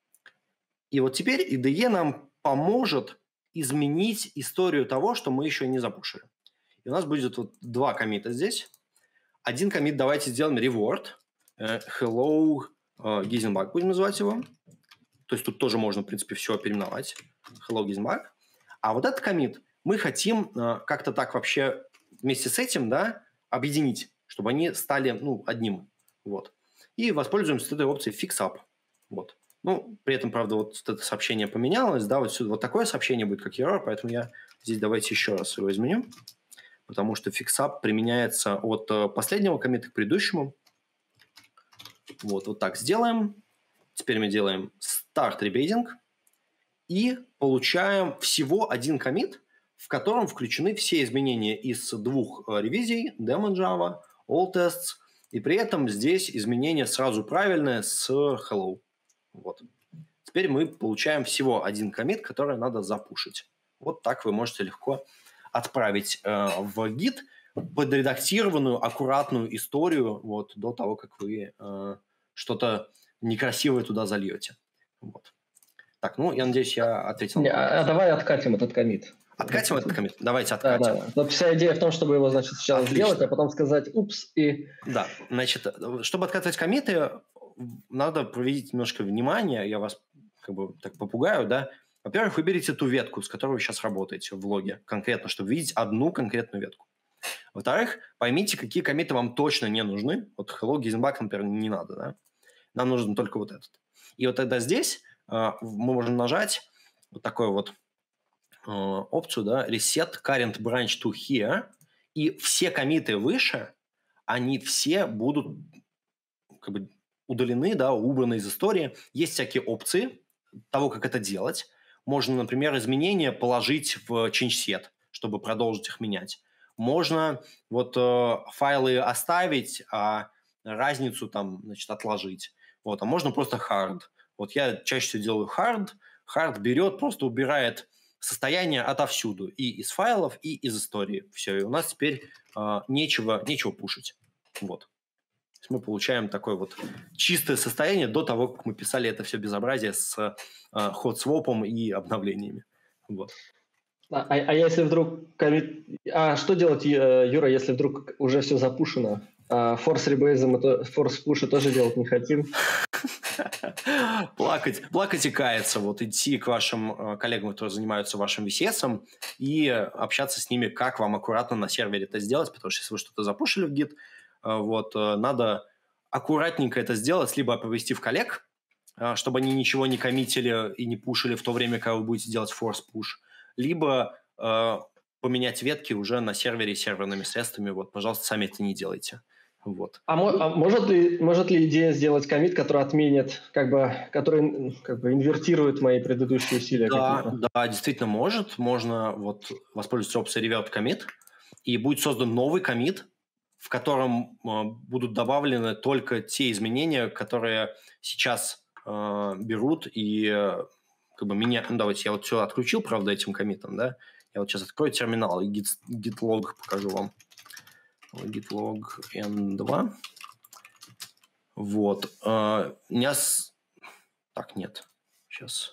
И вот теперь ай ди и нам поможет изменить историю того, что мы еще не запушили. И у нас будет вот два коммита здесь. Один коммит давайте сделаем reward. Hello Gizenbug будем называть его. То есть тут тоже можно, в принципе, все переименовать. Hello Gizenbug. А вот этот коммит мы хотим как-то так вообще вместе с этим, да, объединить, чтобы они стали, ну, одним. Вот. И воспользуемся этой опцией fix-up. Вот. Ну, при этом, правда, вот это сообщение поменялось, да, вот сюда вот такое сообщение будет, как error, поэтому я здесь давайте еще раз его изменю, потому что fix-up применяется от последнего коммита к предыдущему. Вот, вот так сделаем. Теперь мы делаем start rebasing и получаем всего один коммит, в котором включены все изменения из двух ревизий, Daemon Java, all tests, и при этом здесь изменения сразу правильные с hello. Вот. Теперь мы получаем всего один коммит, который надо запушить. Вот так вы можете легко отправить э, в Git подредактированную, аккуратную историю вот, до того, как вы э, что-то некрасивое туда зальете. Вот. Так, ну, я надеюсь, я ответил.
Не, а, а давай откатим этот коммит.
Откатим этот коммит? Давайте откатим.
Да, да. Но вся идея в том, чтобы его, значит, сначала
Отлично.
сделать, а потом сказать «упс» и...
Да, значит, чтобы откатывать коммиты, надо проявить немножко внимания, я вас как бы так попугаю, да. Во-первых, выберите ту ветку, с которой вы сейчас работаете в логе, конкретно, чтобы видеть одну конкретную ветку. Во-вторых, поймите, какие коммиты вам точно не нужны. Вот hello, Gizenbug, например, не надо, да? Нам нужен только вот этот. И вот тогда здесь э, мы можем нажать вот такую вот э, опцию, да, reset current branch to here, и все коммиты выше, они все будут как бы удалены, да, убраны из истории. Есть всякие опции того, как это делать. Можно, например, изменения положить в change-set, чтобы продолжить их менять. Можно вот э, файлы оставить, а разницу там, значит, отложить. Вот, а можно просто hard. Вот я чаще всего делаю hard. Hard берет, просто убирает состояние отовсюду. И из файлов, и из истории. Все, и у нас теперь э, нечего, нечего пушить. Вот. То есть мы получаем такое вот чистое состояние до того, как мы писали это все безобразие с э, hot-swap и обновлениями. Вот.
А, а если вдруг коммит... А что делать, Юра, если вдруг уже все запушено? Форс ребейза мы форс пуши тоже делать не хотим.
Плакать, плакать и каяться. Вот идти к вашим коллегам, которые занимаются вашим ви си эс, и общаться с ними, как вам аккуратно на сервере это сделать, потому что если вы что-то запушили в Git, вот, надо аккуратненько это сделать, либо повести в коллег, чтобы они ничего не коммитили и не пушили в то время, когда вы будете делать force push, либо э, поменять ветки уже на сервере серверными средствами. Вот, пожалуйста, сами это не делайте. Вот.
А, мо- а может ли может ли идея сделать коммит, который отменит, как бы, который как бы инвертирует мои предыдущие усилия?
Да,
какие-то?
да, действительно может. Можно вот воспользоваться опцией revert commit, и будет создан новый коммит, в котором э, будут добавлены только те изменения, которые сейчас э, берут и э, как бы меня... Ну, давайте я вот все отключил, правда, этим коммитом, да? Я вот сейчас открою терминал и git, git log покажу вам. git log эн два. Вот. Uh, у меня... С... Так, нет. Сейчас.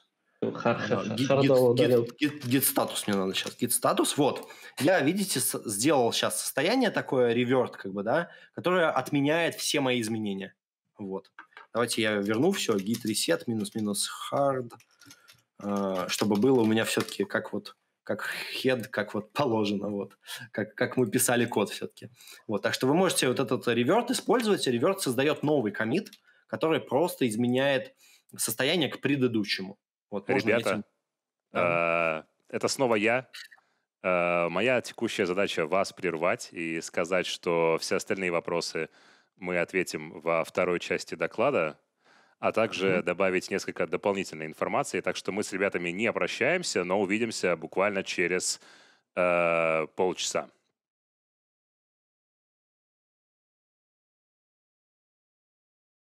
Git статус мне надо сейчас. Git статус. Вот. Я, видите, сделал сейчас состояние такое, revert, как бы, да, которое отменяет все мои изменения. Вот. Давайте я верну все. Git reset минус-минус hard. Uh, чтобы было у меня все-таки как вот как head, как вот положено, вот, как, как мы писали код все-таки. Вот, так что вы можете вот этот revert использовать. Revert создает новый коммит, который просто изменяет состояние к предыдущему. Вот,
Ребята,
этим... да.
э, это снова я. Э, моя текущая задача вас прервать и сказать, что все остальные вопросы мы ответим во второй части доклада, а также mm-hmm. добавить несколько дополнительной информации. Так что мы с ребятами не прощаемся, но увидимся буквально через э, полчаса.